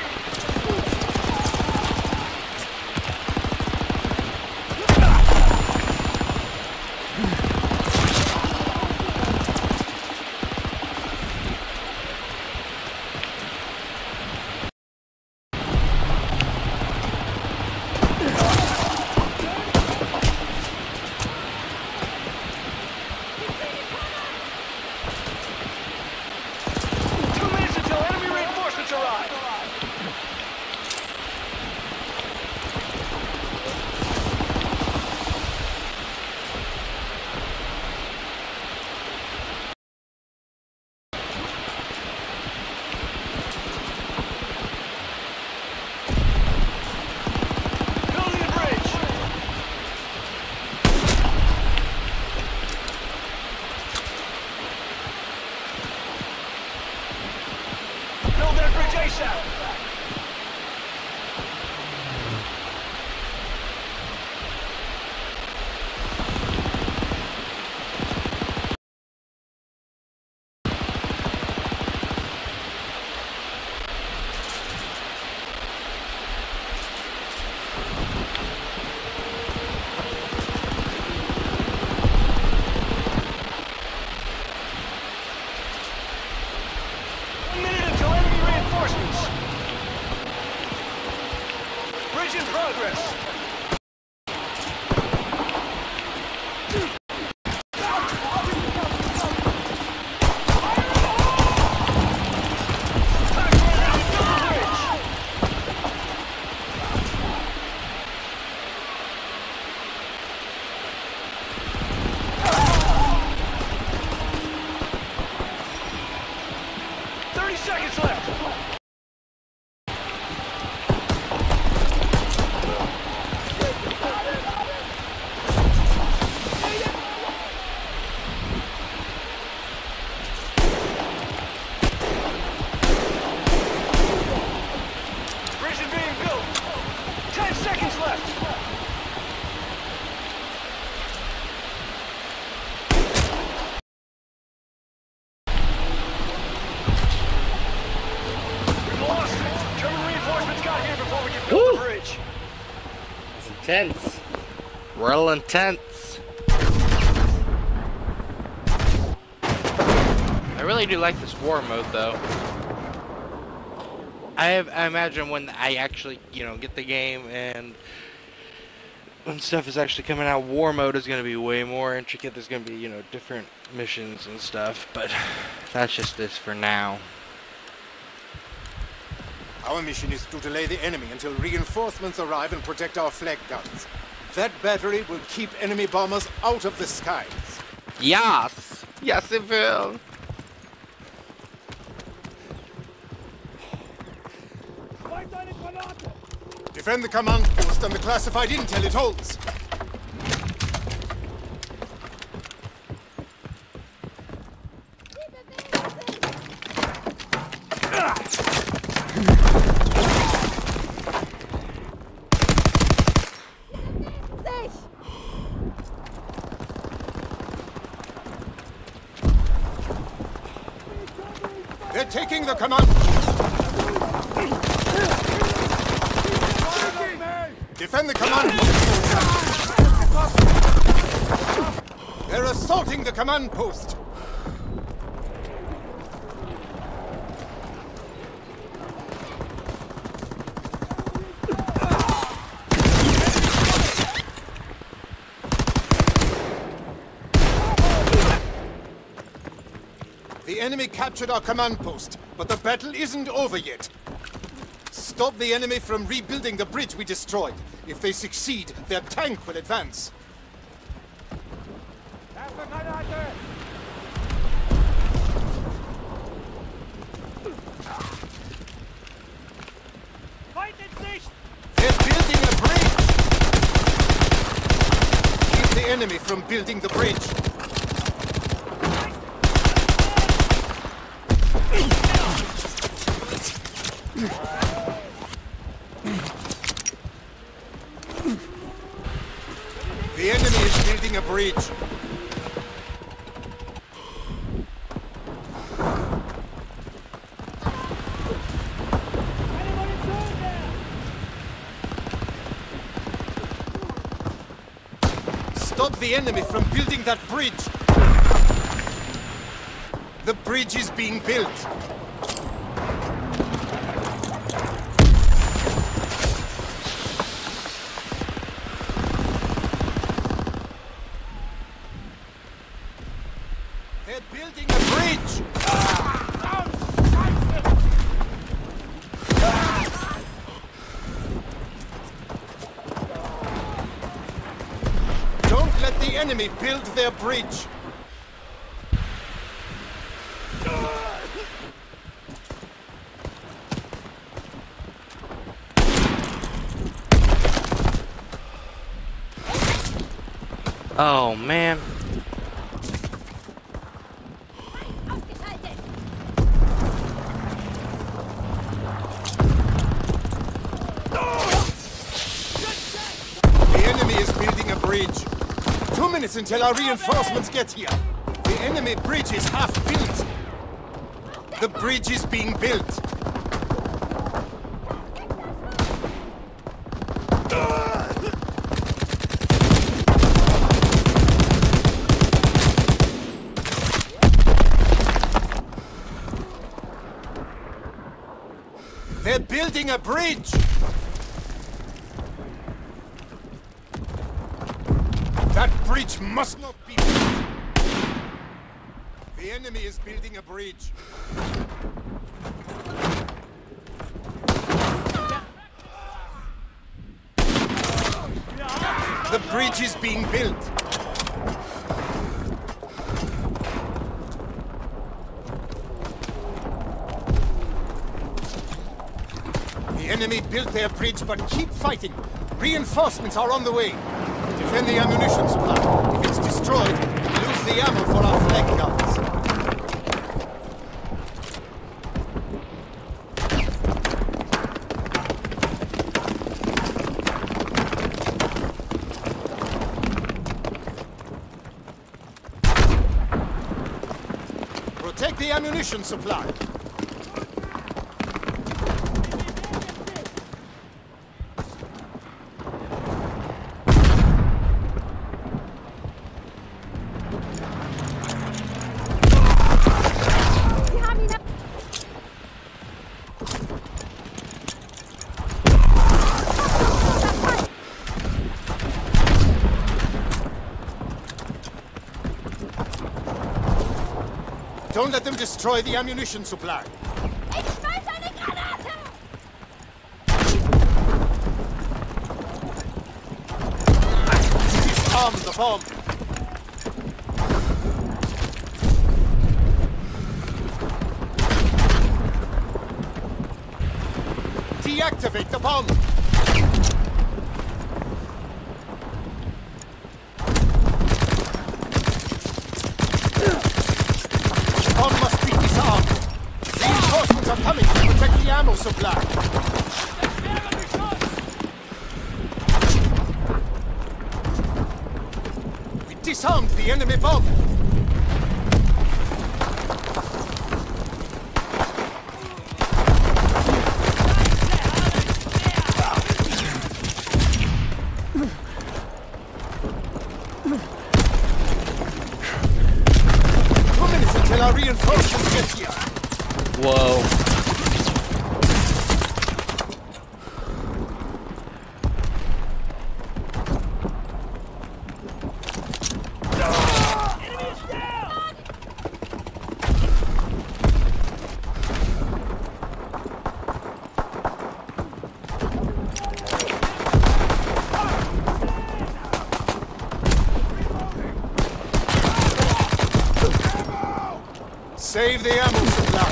reinforcements. Bridge in progress. Intense. Real intense. I really do like this war mode though. I imagine when I actually, get the game and when stuff is actually coming out, war mode is going to be way more intricate. There's going to be, different missions and stuff, but that's just this for now. Our mission is to delay the enemy until reinforcements arrive and protect our flag guns. That battery will keep enemy bombers out of the skies. Yes! Yes, it will! Defend the command post and the classified intel it holds. They're taking the command. Defend the command post. They're assaulting the command post. The enemy captured our command post, but the battle isn't over yet. Stop the enemy from rebuilding the bridge we destroyed. If they succeed, their tank will advance. They're building a bridge! Keep the enemy from building the bridge. The enemy is building a bridge. Stop the enemy from building that bridge. The bridge is being built. They're building a bridge! Don't let the enemy build their bridge! Oh, man. The enemy is building a bridge. 2 minutes until our reinforcements get here. The enemy bridge is half built. The bridge is being built. They're building a bridge! That bridge must not be built! The enemy is building a bridge. The bridge is being built! The enemy built their bridge, but keep fighting! Reinforcements are on the way! Defend the ammunition supply. If it's destroyed, we lose the ammo for our flank guns. Protect the ammunition supply. Don't let them destroy the ammunition supply. Ich schmeiß eine Granate! Disarm the bomb. Deactivate the bomb. Bomb must be disarmed. Reinforcements are coming to protect the ammo supply. We disarmed the enemy bomb. Until our reinforcements get here. Whoa. Enemy is down! Save the ammo supply.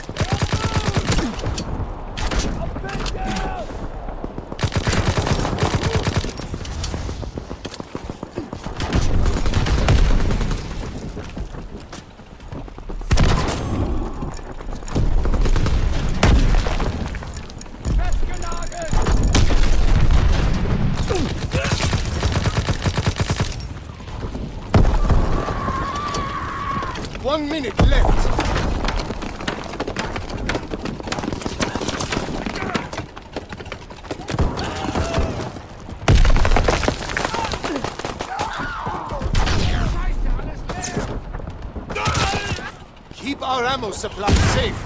Festgenagelt! 1 minute left. Keep our ammo supply safe.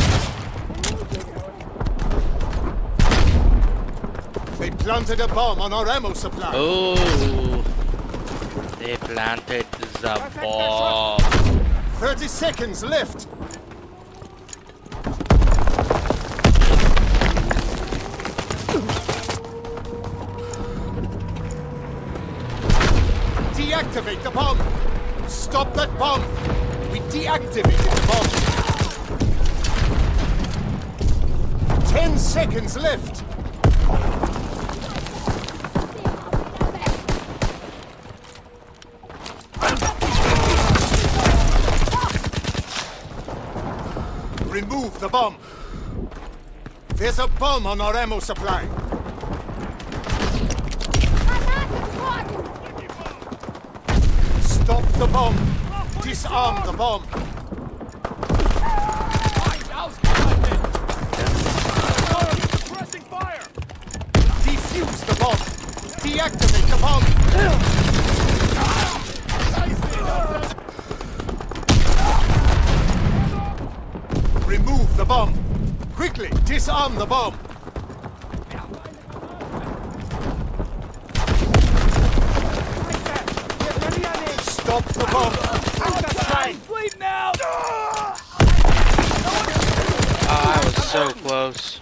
They planted a bomb on our ammo supply. Oh, they planted the bomb. 30 seconds left. Deactivate the bomb. Stop that bomb. We deactivated the bomb. 10 seconds left. Remove the bomb. There's a bomb on our ammo supply. Stop the bomb. Disarm the bomb. Pressing fire! Defuse the bomb. Deactivate the bomb. Remove the bomb. Quickly, disarm the bomb! Stop the bomb! Sleep now! Oh, I was so close.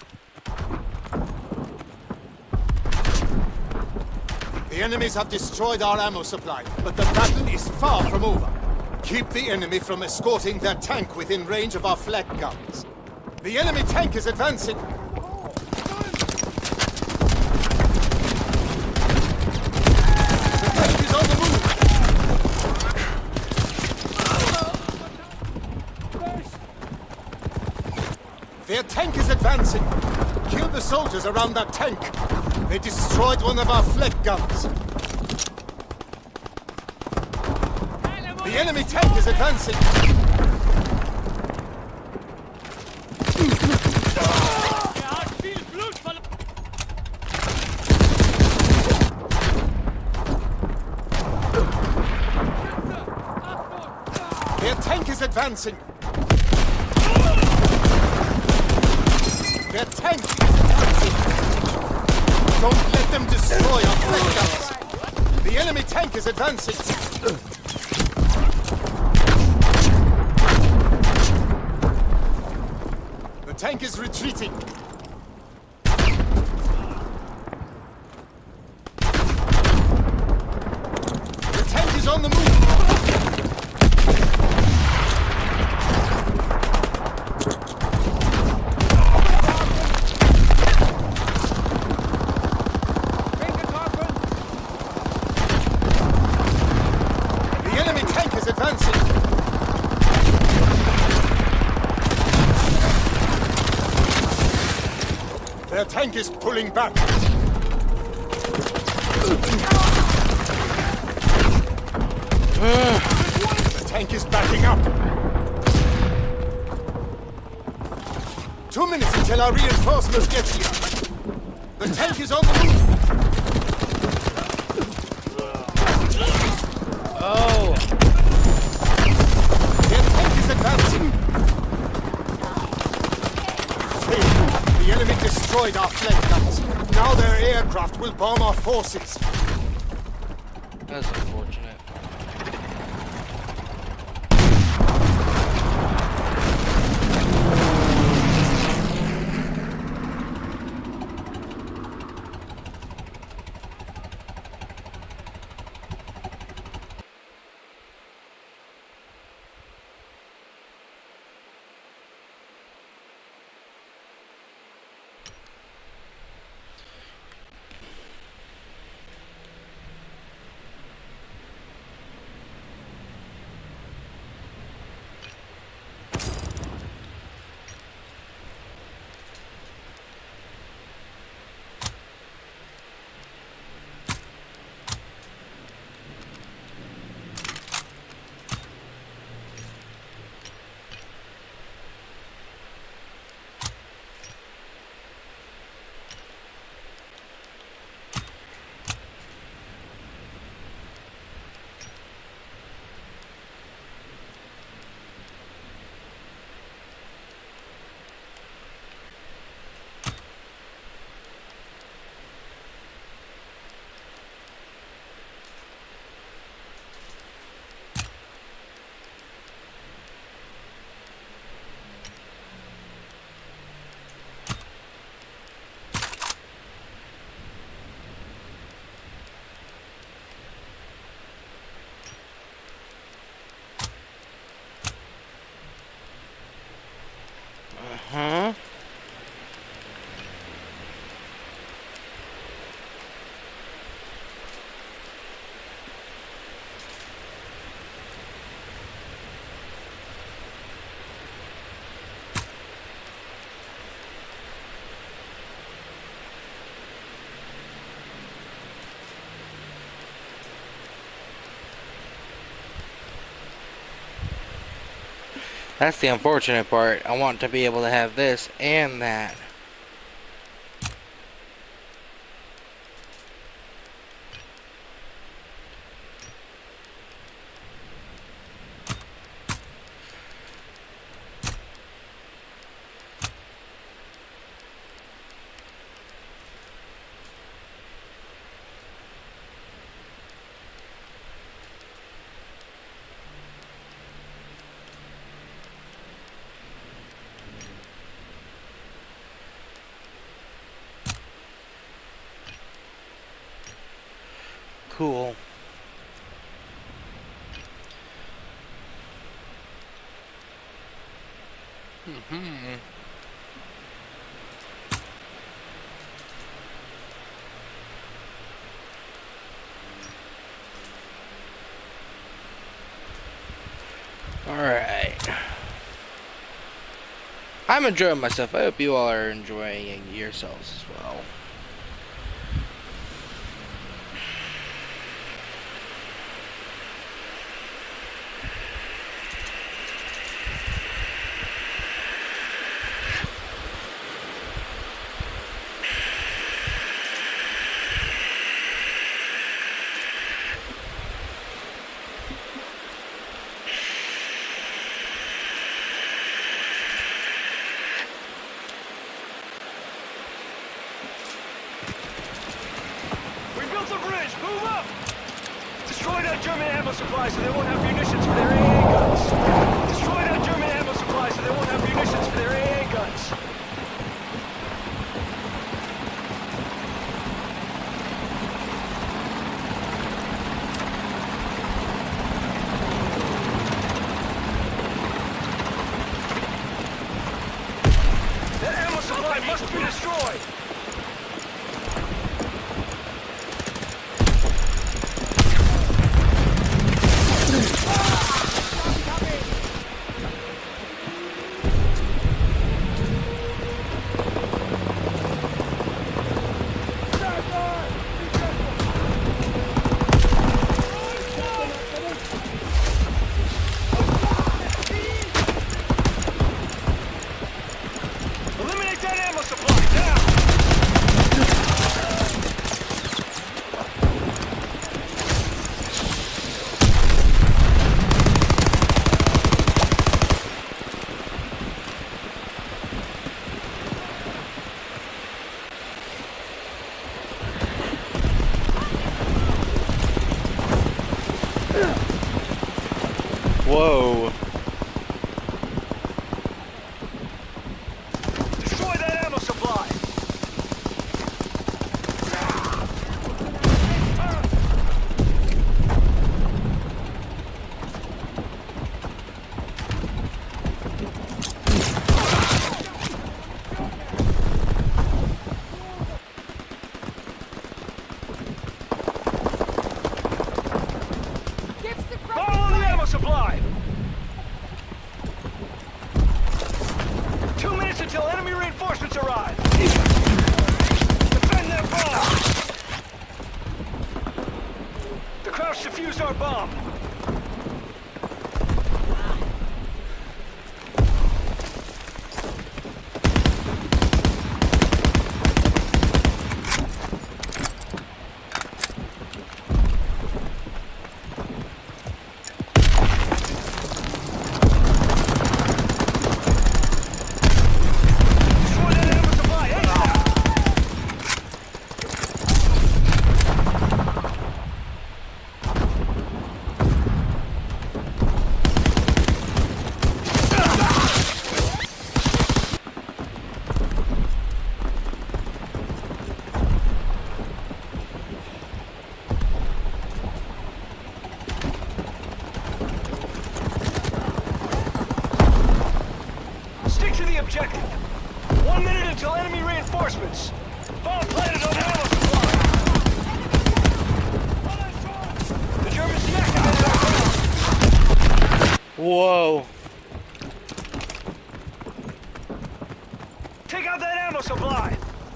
The enemies have destroyed our ammo supply, but the battle is far from over. Keep the enemy from escorting their tank within range of our flak guns. The enemy tank is advancing. The tank is on the move. Their tank is advancing. Kill the soldiers around that tank. They destroyed one of our flak guns. The enemy tank is advancing. Their tank is advancing. Their tank is advancing. Don't let them destroy our flak guns. The enemy tank is advancing. The tank is retreating. The tank is on the move. The enemy tank is advancing. Their tank is pulling back. The tank is backing up. 2 minutes until our reinforcements get here. The tank is on the move. Oh, Their tank is advancing. The enemy destroyed our flak guns. Now their aircraft will bomb our forces. that's unfortunate. Huh? That's the unfortunate part. I want to be able to have this and that. cool. Alright. I'm enjoying myself. I hope you all are enjoying yourselves as well. German ammo supply so they won't have munitions for their AA guns. Destroy that German ammo supply so they won't have munitions for their AA guns. That ammo supply must be destroyed. Whoa. Destroy that ammo supply. Follow the ammo supply. 2 minutes until enemy reinforcements arrive. Defend that bomb. The Krauts defused our bomb. Destroy that ammo supply. ASAP. 1 minute until enemy reinforcements. Bomb planted on the ammo supply. The Germans deactivated our bomb. Whoa. Take out that ammo supply.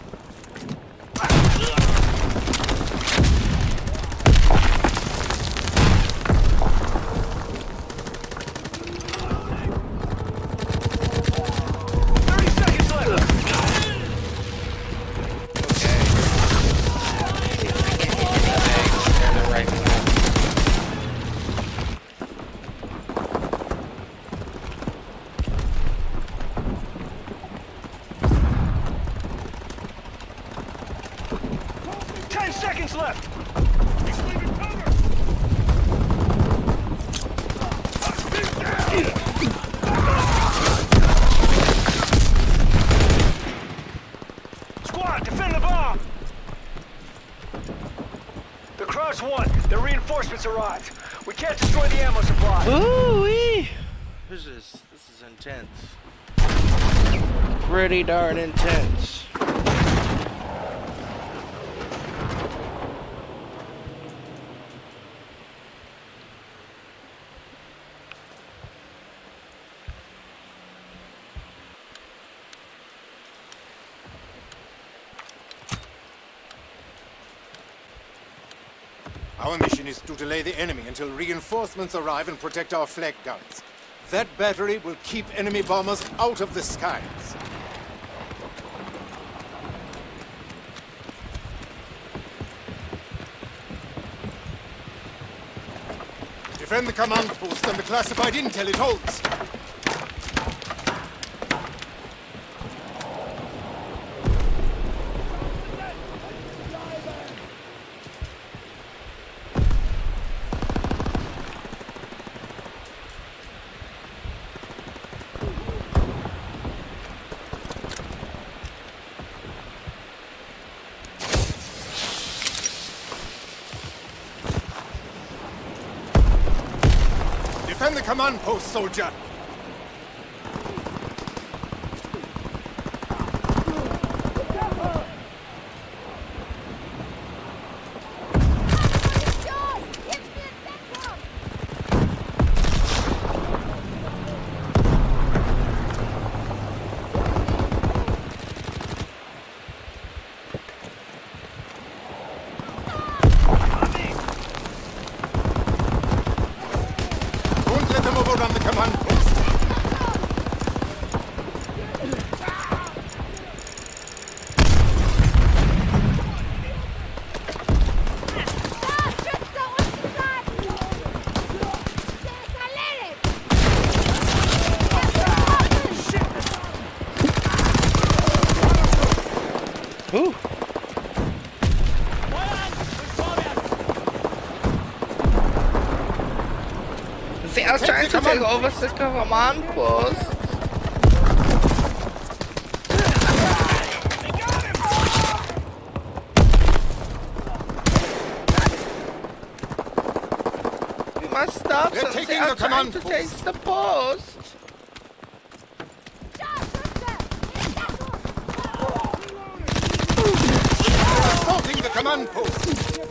Seconds left. He's leaving cover. Squad, defend the bomb. The Krauts won. reinforcements arrived. We can't destroy the ammo supply. Ooh-wee! This is intense. Pretty darn intense. Our mission is to delay the enemy until reinforcements arrive and protect our flag guns. That battery will keep enemy bombers out of the skies. Defend the command post and the classified intel it holds. Defend the command post, soldier! Don't let them overrun the command post! Ooh. See, I was trying to take over the command post. We must stop They're something. taking I'm the trying command to post. take the post. Assaulting the command post!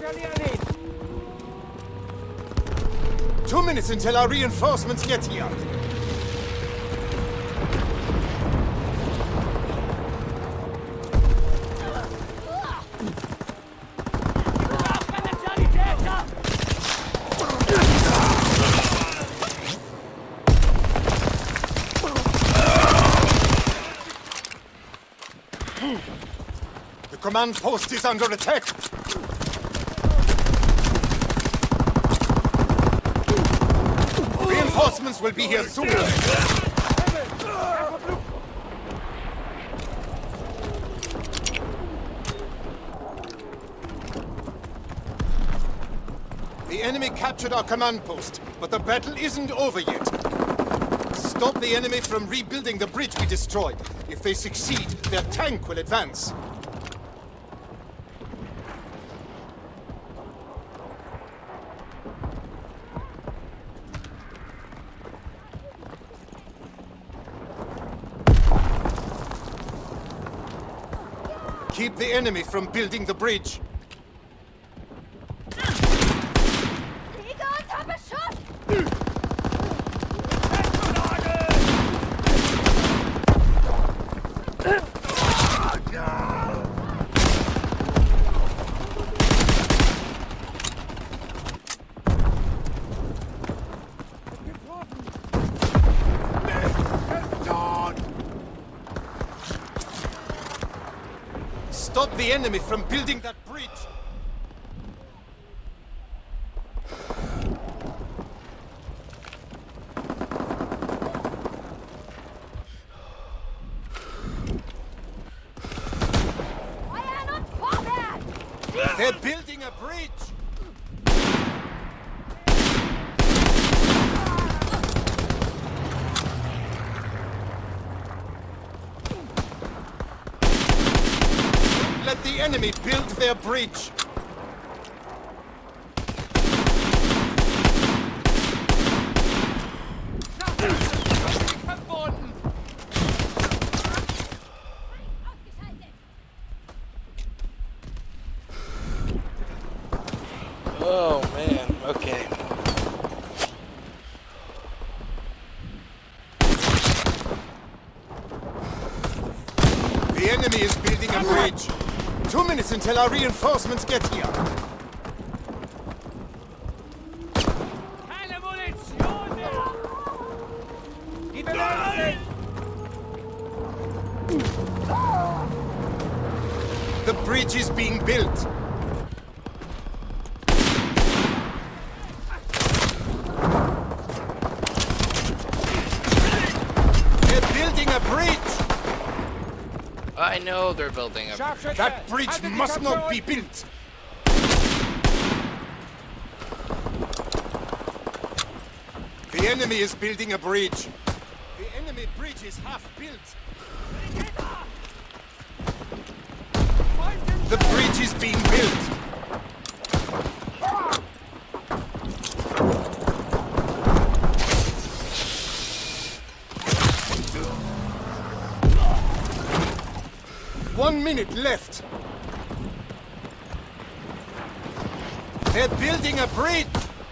2 minutes until our reinforcements get here. The command post is under attack. Reinforcements will be here soon. The enemy captured our command post, but the battle isn't over yet. Stop the enemy from rebuilding the bridge we destroyed. If they succeed, their tank will advance. Keep the enemy from building the bridge. Stop the enemy from building that bridge! They're building a bridge! Let the enemy build their bridge! enemy is building a bridge. 2 minutes until our reinforcements get here. Keine Munition mehr! Die bewegen sich! The bridge is being built. They're building a bridge. I know they're building a. That bridge must not be built. The enemy is building a bridge. The enemy bridge is half built. The bridge is being built. One minute left. They're building a bridge.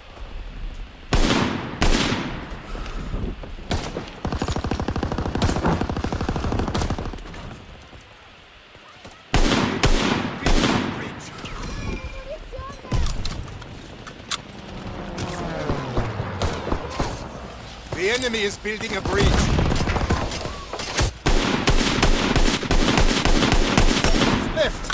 The enemy is building a bridge. Left.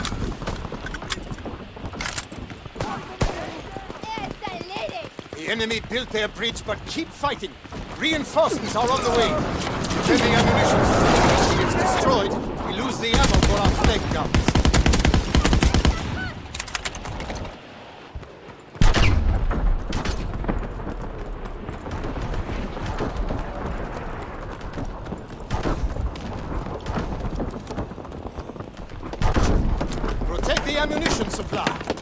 The enemy built their bridge, but keep fighting. Reinforcements are on the way. Sending ammunition. If it's destroyed, we lose the ammo for our flank guns. Protect the ammunition supply.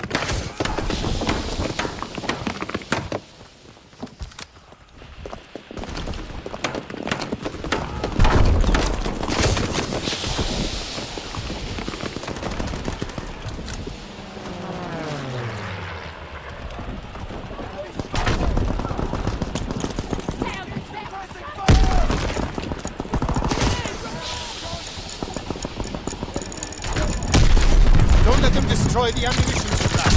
Don't let them destroy the ammunition supply.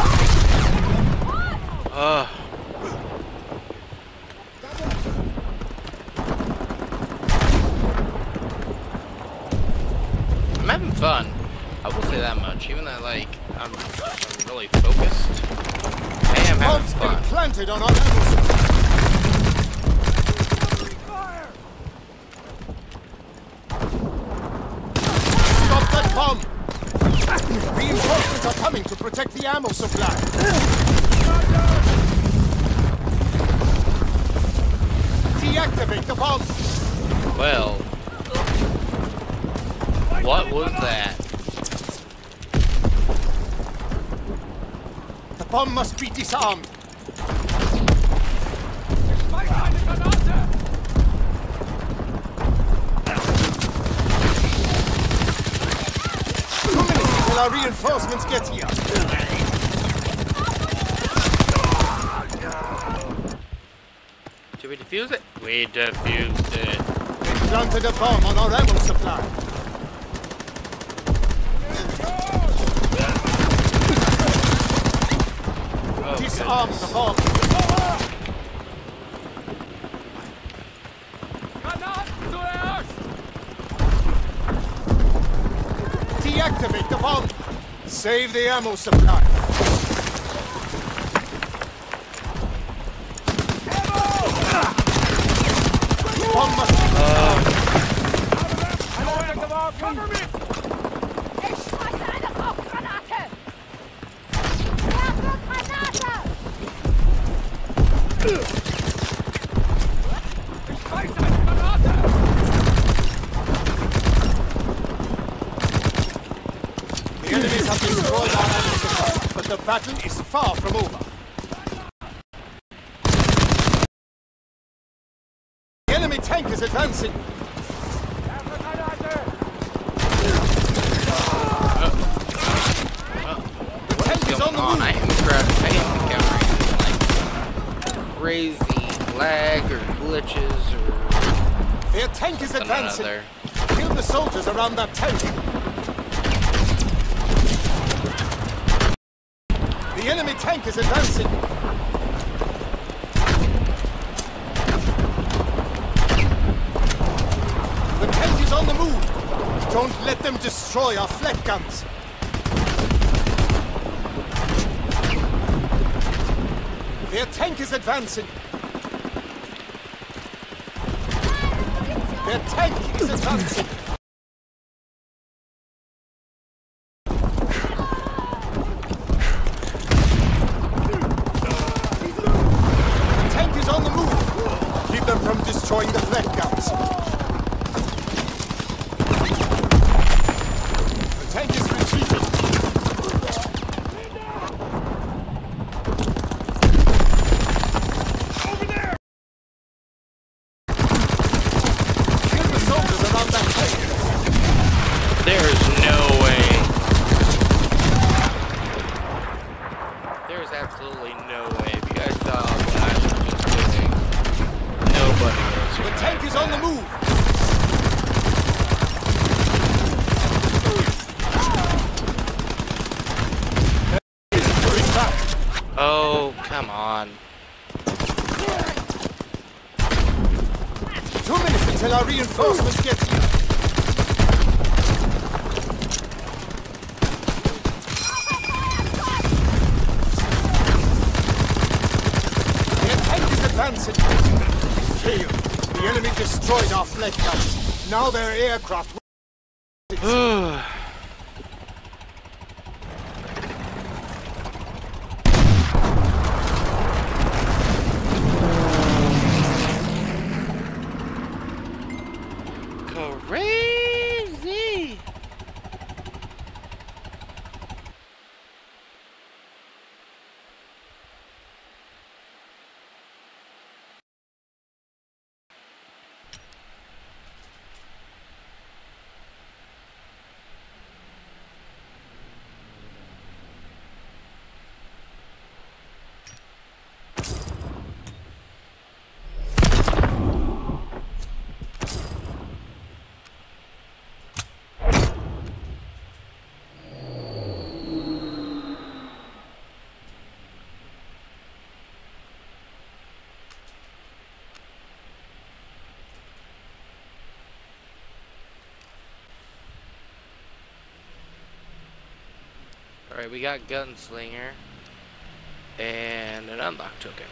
I'm having fun. I will say that much. Even though, like, I'm really focused, I am having Bombs fun. been planted on our ammo supply. Stop that bomb! Reinforcements are coming to protect the ammo supply. Deactivate the bomb. Well, what was that? The bomb must be disarmed. Schmeiß eine Granate! 2 minutes until our reinforcements get here. Did we defuse it? We defused it. They planted a bomb on our ammo supply. Oh, Disarm goodness. the bomb. Granaten zuerst! Deactivate the bomb. Save the ammo supply. Bomb must be Feuer geworfen! Cover me! Ich schmeiße eine Rauchgranate! Werfe Granate! Ich schmeiß eine Granate! The enemies have destroyed our ammo supply, but the battle is far from over. The enemy tank is advancing. Werfe Granate! The tank is on the I move. am encountering like crazy lag or glitches or Their tank is advancing. Another. Kill the soldiers around that tank. The enemy tank is advancing. The tank is on the move. Don't let them destroy our flak guns. Their tank is advancing. Their tank is advancing. The tank is on the move. Keep them from destroying the flak guns. The tank is retreating. Over there! Kill the soldiers around that tank. There's no way. There's absolutely no way. If you guys saw what I was just doing, nobody was. The tank is on the move. Is pulling back. Oh, come on. 2 minutes until our reinforcements get here. Their tank is advancing. Failed. The enemy destroyed our flak guns. Now their aircraft. Crazy. Alright, we got Gunslinger and an unlock token.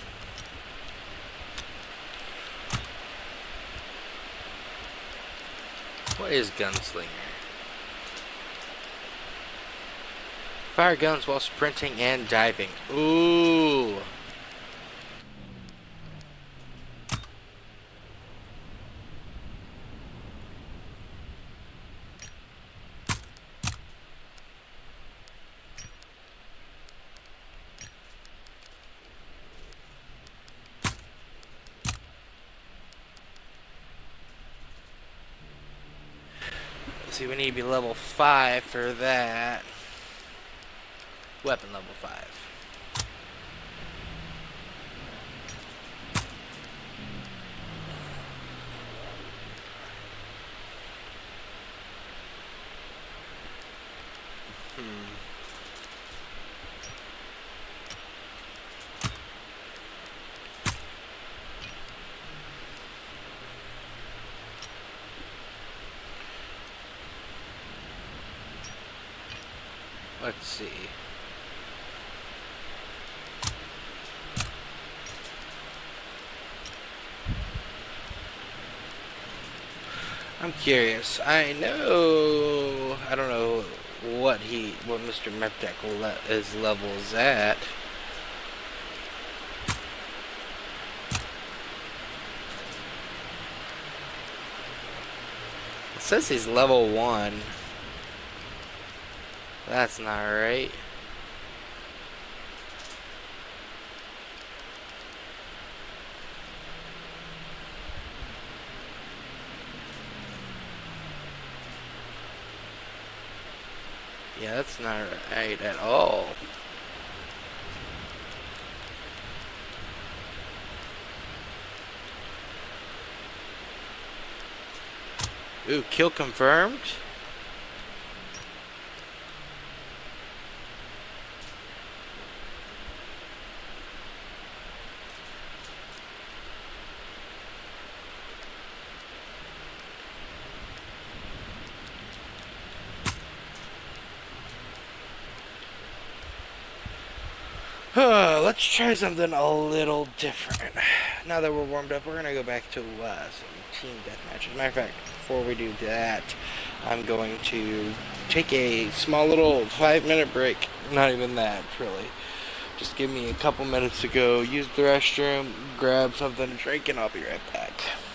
What is Gunslinger? Fire guns while sprinting and diving. Ooh. See, we need to be level 5 for that. Weapon level 5. Let's see. I'm curious. I don't know what Mr. Meptek his level is at. It says he's level 1. That's not right. Yeah, that's not right at all. Ooh, kill confirmed. Let's try something a little different. Now that we're warmed up, we're gonna go back to some team deathmatch. As a matter of fact, before we do that, I'm going to take a small little 5-minute break. Not even that, really. Just give me a couple minutes to go use the restroom, grab something to drink, and I'll be right back.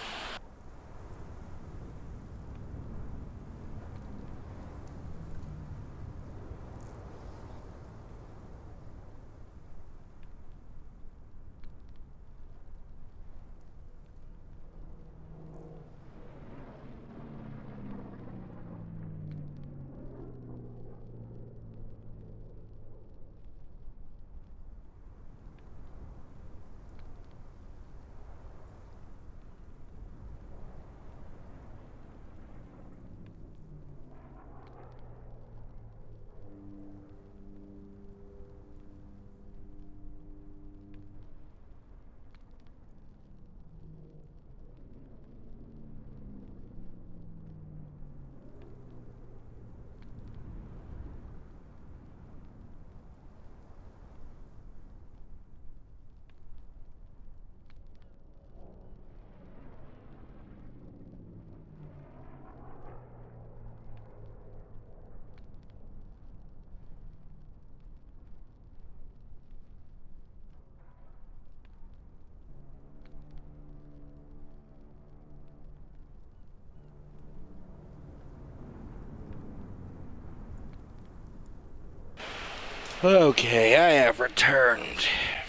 Okay, I have returned.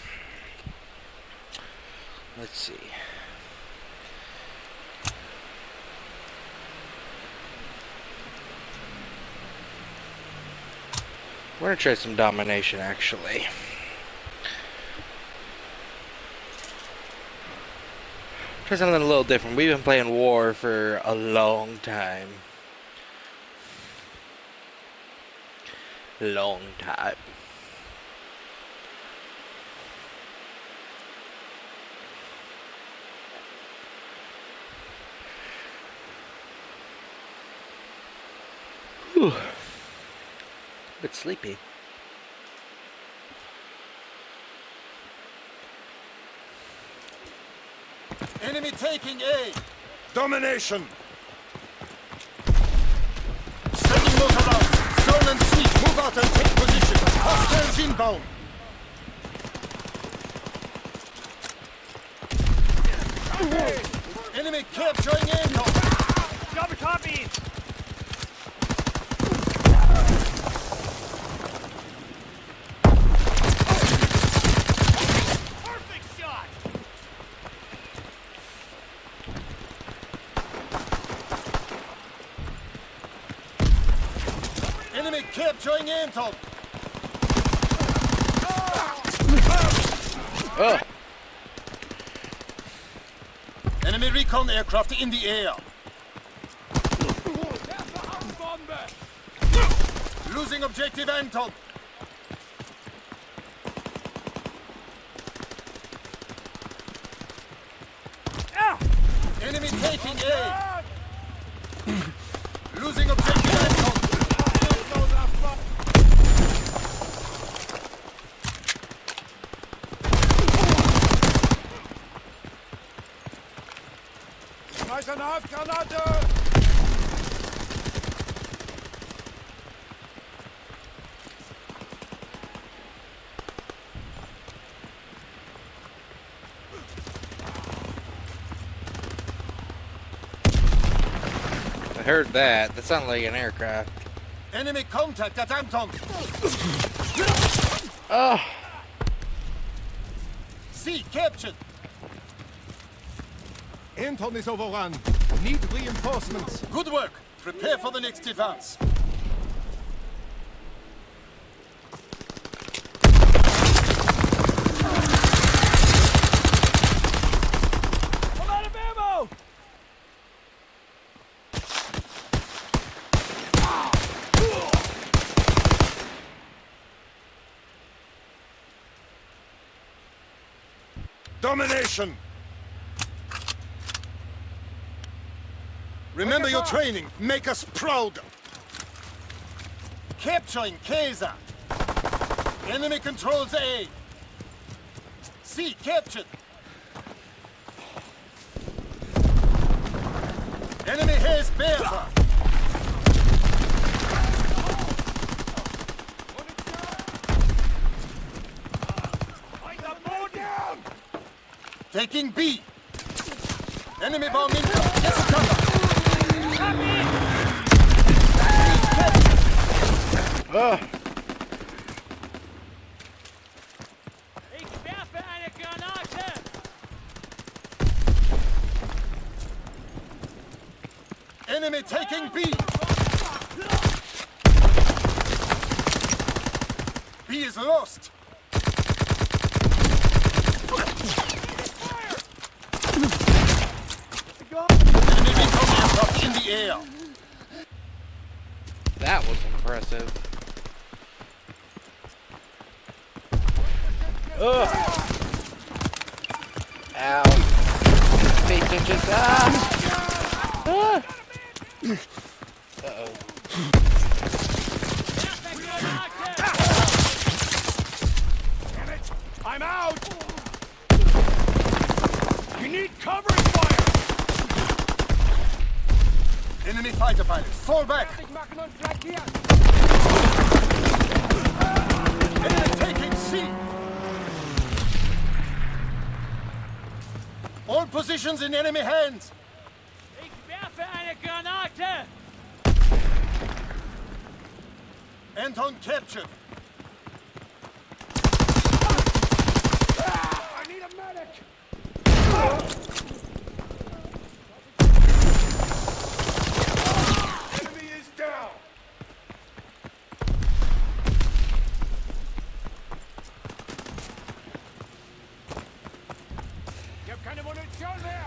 Let's see. We're gonna try some domination, actually. Try something a little different. We've been playing war for a long time. Long time. Whew. A bit sleepy. Enemy taking A. Domination. Sending motor out. Zone and sweep. Move out and take position. Hostiles inbound. Enemy capturing A. Double copy! Perfect shot! Enemy capturing Anton. Oh. Enemy recon aircraft in the air. Losing objective Anton. Enemy taking A. Losing objective Anton. Schmeiß eine Handgranate! I heard that. That sounded like an aircraft. Enemy contact at Anton. Oh. C captured. Anton is overrun. Need reinforcements. Good work. Prepare for the next advance. I'm out of ammo! domination! Remember your training. Make us proud. Capturing Kaiser. Enemy controls A. C captured. Enemy has Bertha. Taking B. Enemy bomb incoming. Get some cover. Ich werfe eine Granate! Enemy taking B. B is lost. Enemy recon aircraft in the air. That was impressive. Ugh. Ow. Face inches. Ah. Ah. Uh-oh. Damn it! I'm out! You need covering fire! Enemy fighter pilots, fall back. Enemy taking C. All positions in enemy hands. Ich werfe eine Granate! Anton captured. I need a medic! Enemy is down! Ich hab keine Munition mehr!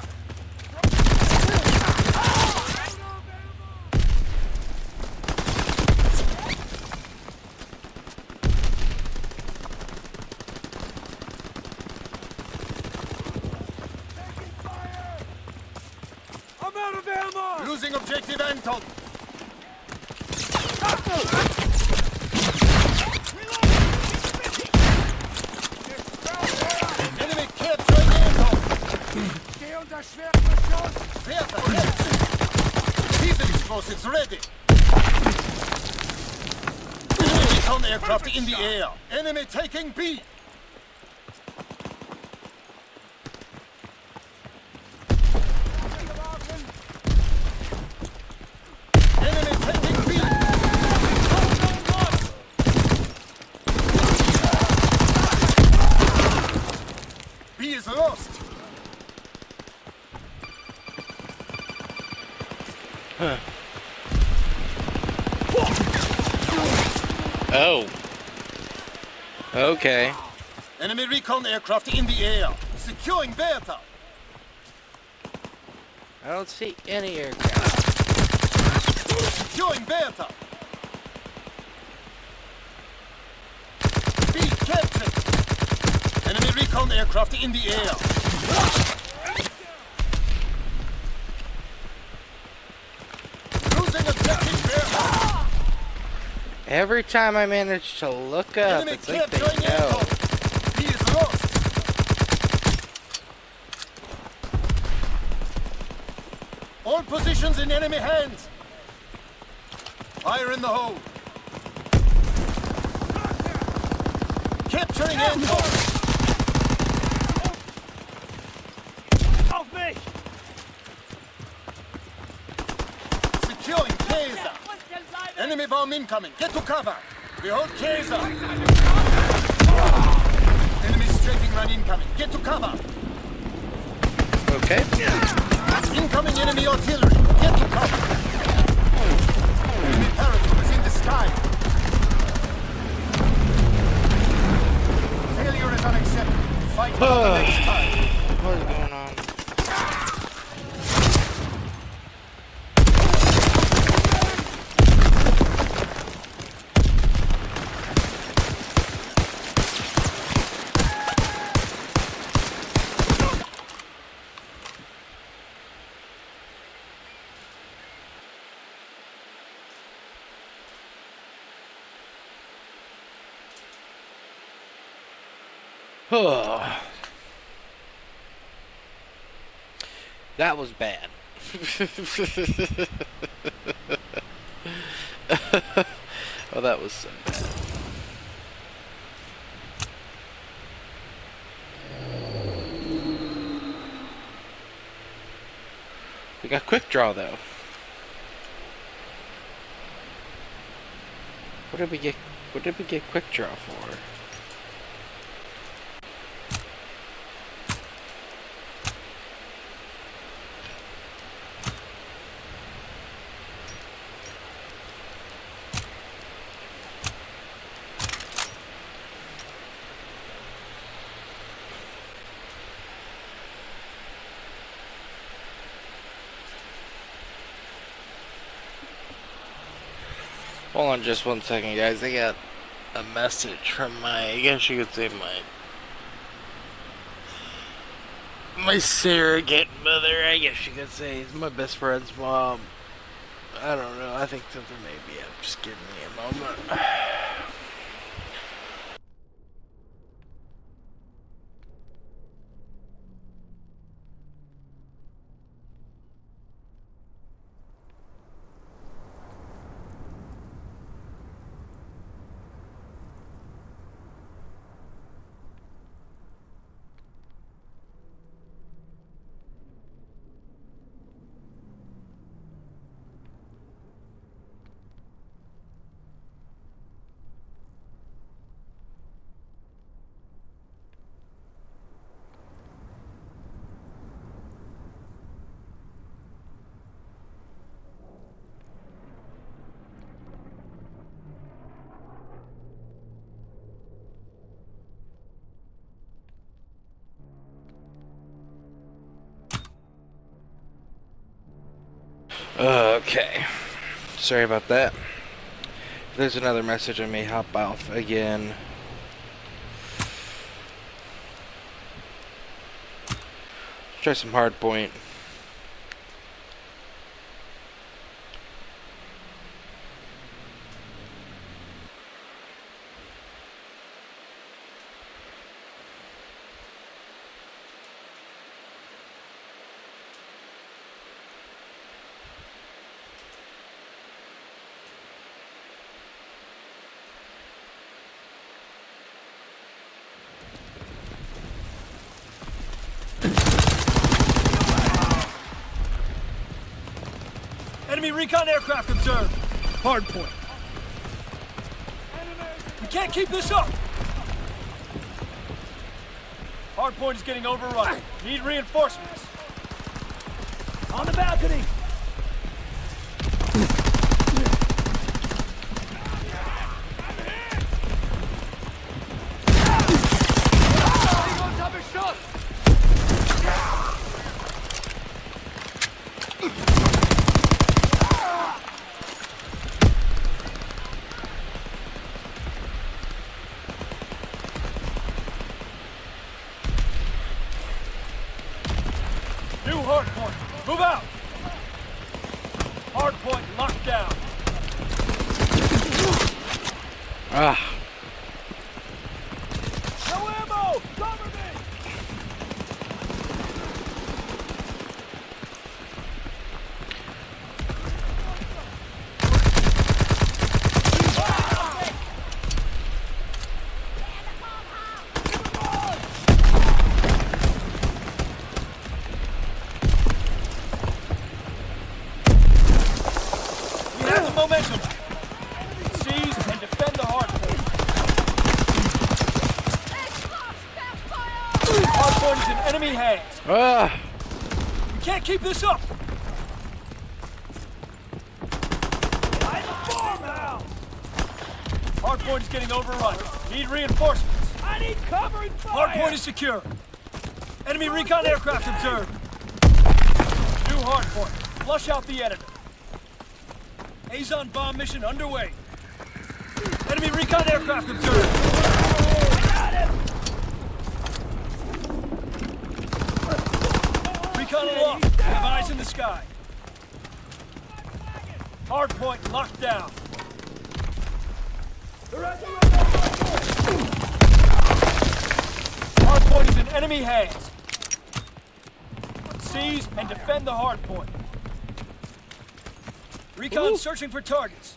I'm out of ammo! Losing objective Anton. Enemy capturing Anton. Steh unter schwerem Beschuss! Bertha captured. Diesel explosives ready. Enemy recon aircraft in the air. Enemy taking B. Enemy taking B. B is lost. Oh. Okay. Enemy recon aircraft in the air. Securing Bertha. I don't see any aircraft. Securing Bertha. B captured. Enemy recon aircraft in the air. Losing objective Bertha. Every time I manage to look up, Enemy it's like they capturing know. Anton. He is lost. All positions in enemy hands. Fire in the hole. Capturing Anton. Auf mich! Securing Kaiser. Enemy bomb incoming. Get to cover. We hold Kaiser. Enemy strafing run incoming. Get to cover. Okay. Incoming enemy artillery. Get to cover. Enemy paratroopers in the sky. Failure is unacceptable. Fight for the next time. What is going on? That was bad. Oh, that was so bad. We got quick draw though. What did we get? What did we get quick draw for? Hold on just one second, guys. I got a message from my, I guess you could say my surrogate mother, I guess you could say. It's my best friend's mom. I don't know. I think something may be up. Just give me a moment. Okay. Sorry about that. If there's another message, I may hop off again. Let's try some hardpoint. Enemy recon aircraft observed. Hard point. We can't keep this up. Hard point is getting overrun. Need reinforcements. On the balcony. New hard point. Move out. Hard point locked down. Ah. No ammo! Cover me! We have the momentum. Seize and defend the hard point. Hard point is in enemy hands. Ah. We can't keep this up. Hard point is getting overrun. Need reinforcements. I need covering fire. Hard point is secure. Enemy recon aircraft observed. New hard point. Flush out the editor. Azon bomb mission underway. Enemy recon aircraft observed. Got him. Recon aloft. We have eyes in the sky. Hard point locked down. Hard Hardpoint is in enemy hands. Seize and defend the hardpoint. Recon searching for targets.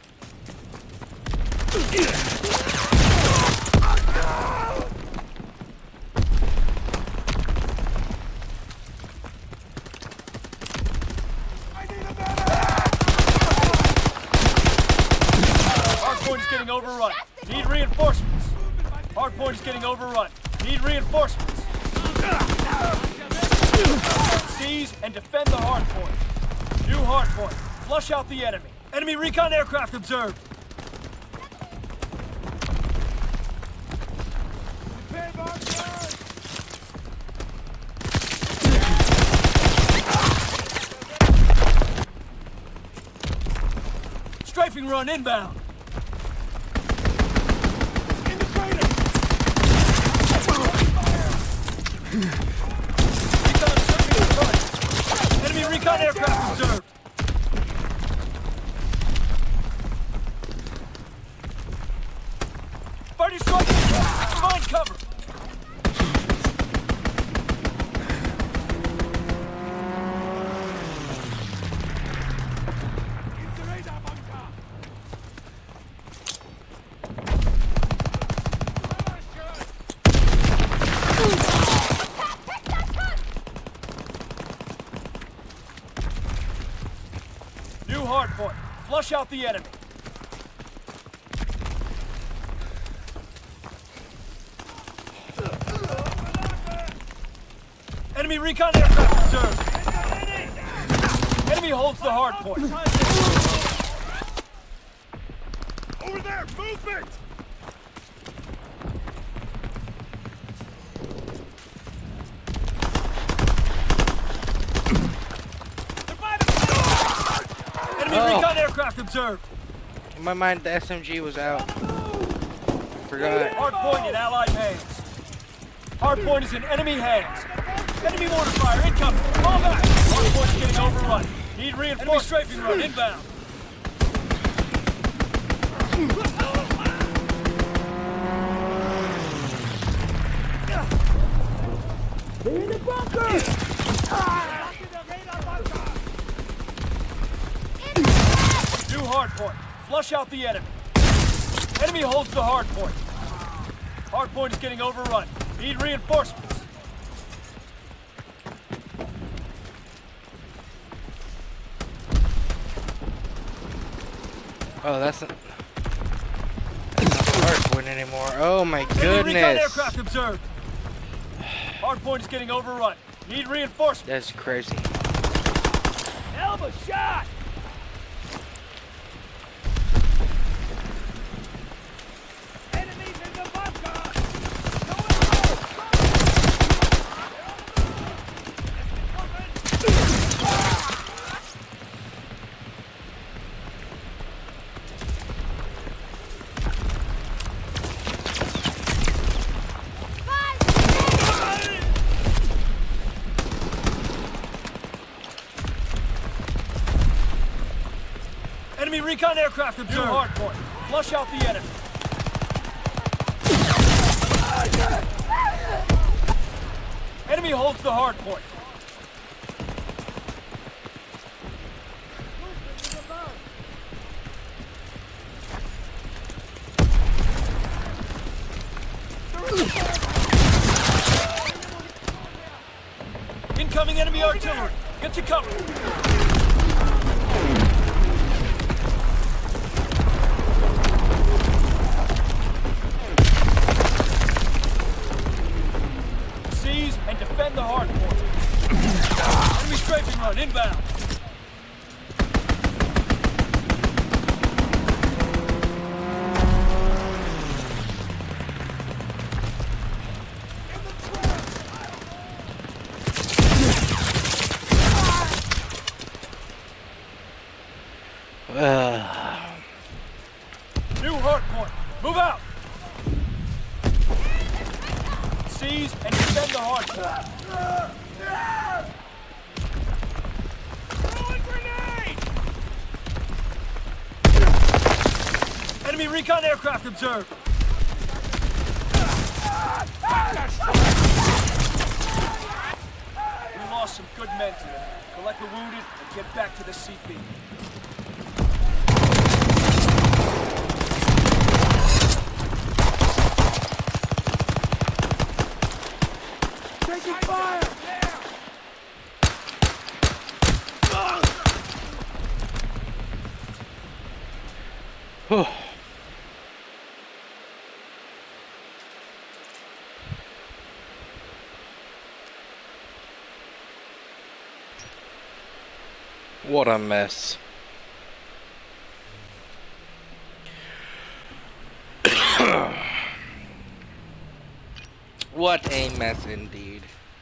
Hardpoint is getting overrun. Need reinforcements. Hardpoint is getting overrun. Need reinforcements. Seize and defend the hardpoint. New hardpoint. Flush out the enemy. Enemy recon aircraft observed. Strafing run inbound. Recon searching for targets. Enemy recon aircraft observed. Fighting strike. Find cover. New hardpoint. Flush out the enemy. Enemy recon aircraft observed. Enemy holds the hardpoint. Over there! Movement! Enemy recon aircraft observed. In my mind, the SMG was out. Forgot. Hardpoint in Allied hands. Hardpoint is in enemy hands. Enemy mortar fire incoming. Fall back. Hardpoint's getting overrun. Need reinforcements. Enemy strafing run inbound. In the bunker! New hardpoint. Flush out the enemy. Enemy holds the hardpoint. Hardpoint is getting overrun. Need reinforcements. Oh, that's not hardpoint anymore. Oh my Enemy recon goodness. aircraft observed. Hardpoint is getting overrun. Need reinforcements. That's crazy. Elbow shot! Enemies in the bunker! Enemy recon aircraft observed. New hardpoint. Flush out the enemy. Enemy holds the hardpoint. Incoming enemy artillery. Get to cover. Seize and defend the hardpoint. Enemy strafing run inbound. New hardpoint. Move out. Seize and defend the hardpoint. Throwing grenade! Enemy recon aircraft observed. We lost some good men today. Collect the wounded and get back to the CP. Taking fire! What a mess. What a mess indeed.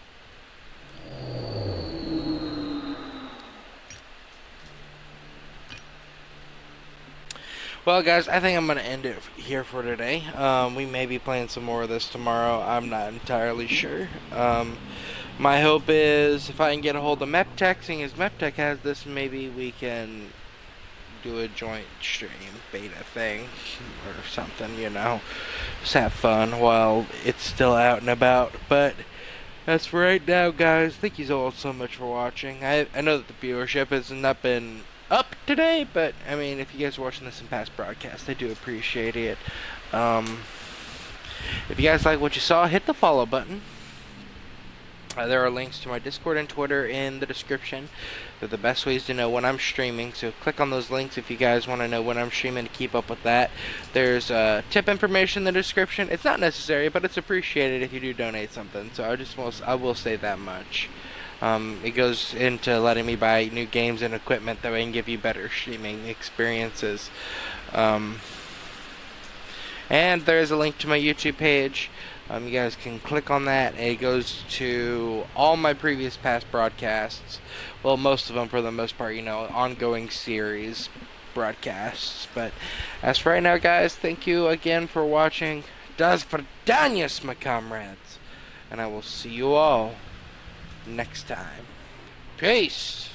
Well, guys, I think I'm going to end it here for today. We may be playing some more of this tomorrow. I'm not entirely sure. My hope is if I can get a hold of Meptech, seeing as Meptech has this, maybe we can do a joint stream beta thing or something, you know. Just have fun while it's still out and about. But as for right now, guys, thank you all so much for watching. I know that the viewership has not been up today, but I mean, if you guys are watching this in past broadcasts, I do appreciate it. If you guys like what you saw, hit the follow button. There are links to my Discord and Twitter in the description. They're the best ways to know when I'm streaming, so click on those links if you guys want to know when I'm streaming to keep up with that. There's tip information in the description. It's not necessary, but it's appreciated if you do donate something, so I will say that much. It goes into letting me buy new games and equipment that way I can give you better streaming experiences. And there's a link to my YouTube page. You guys can click on that, and it goes to all my previous past broadcasts. Well, most of them for the most part, you know, ongoing series broadcasts. But as for right now, guys, thank you again for watching. Das Verdañas, my comrades. And I will see you all next time. Peace.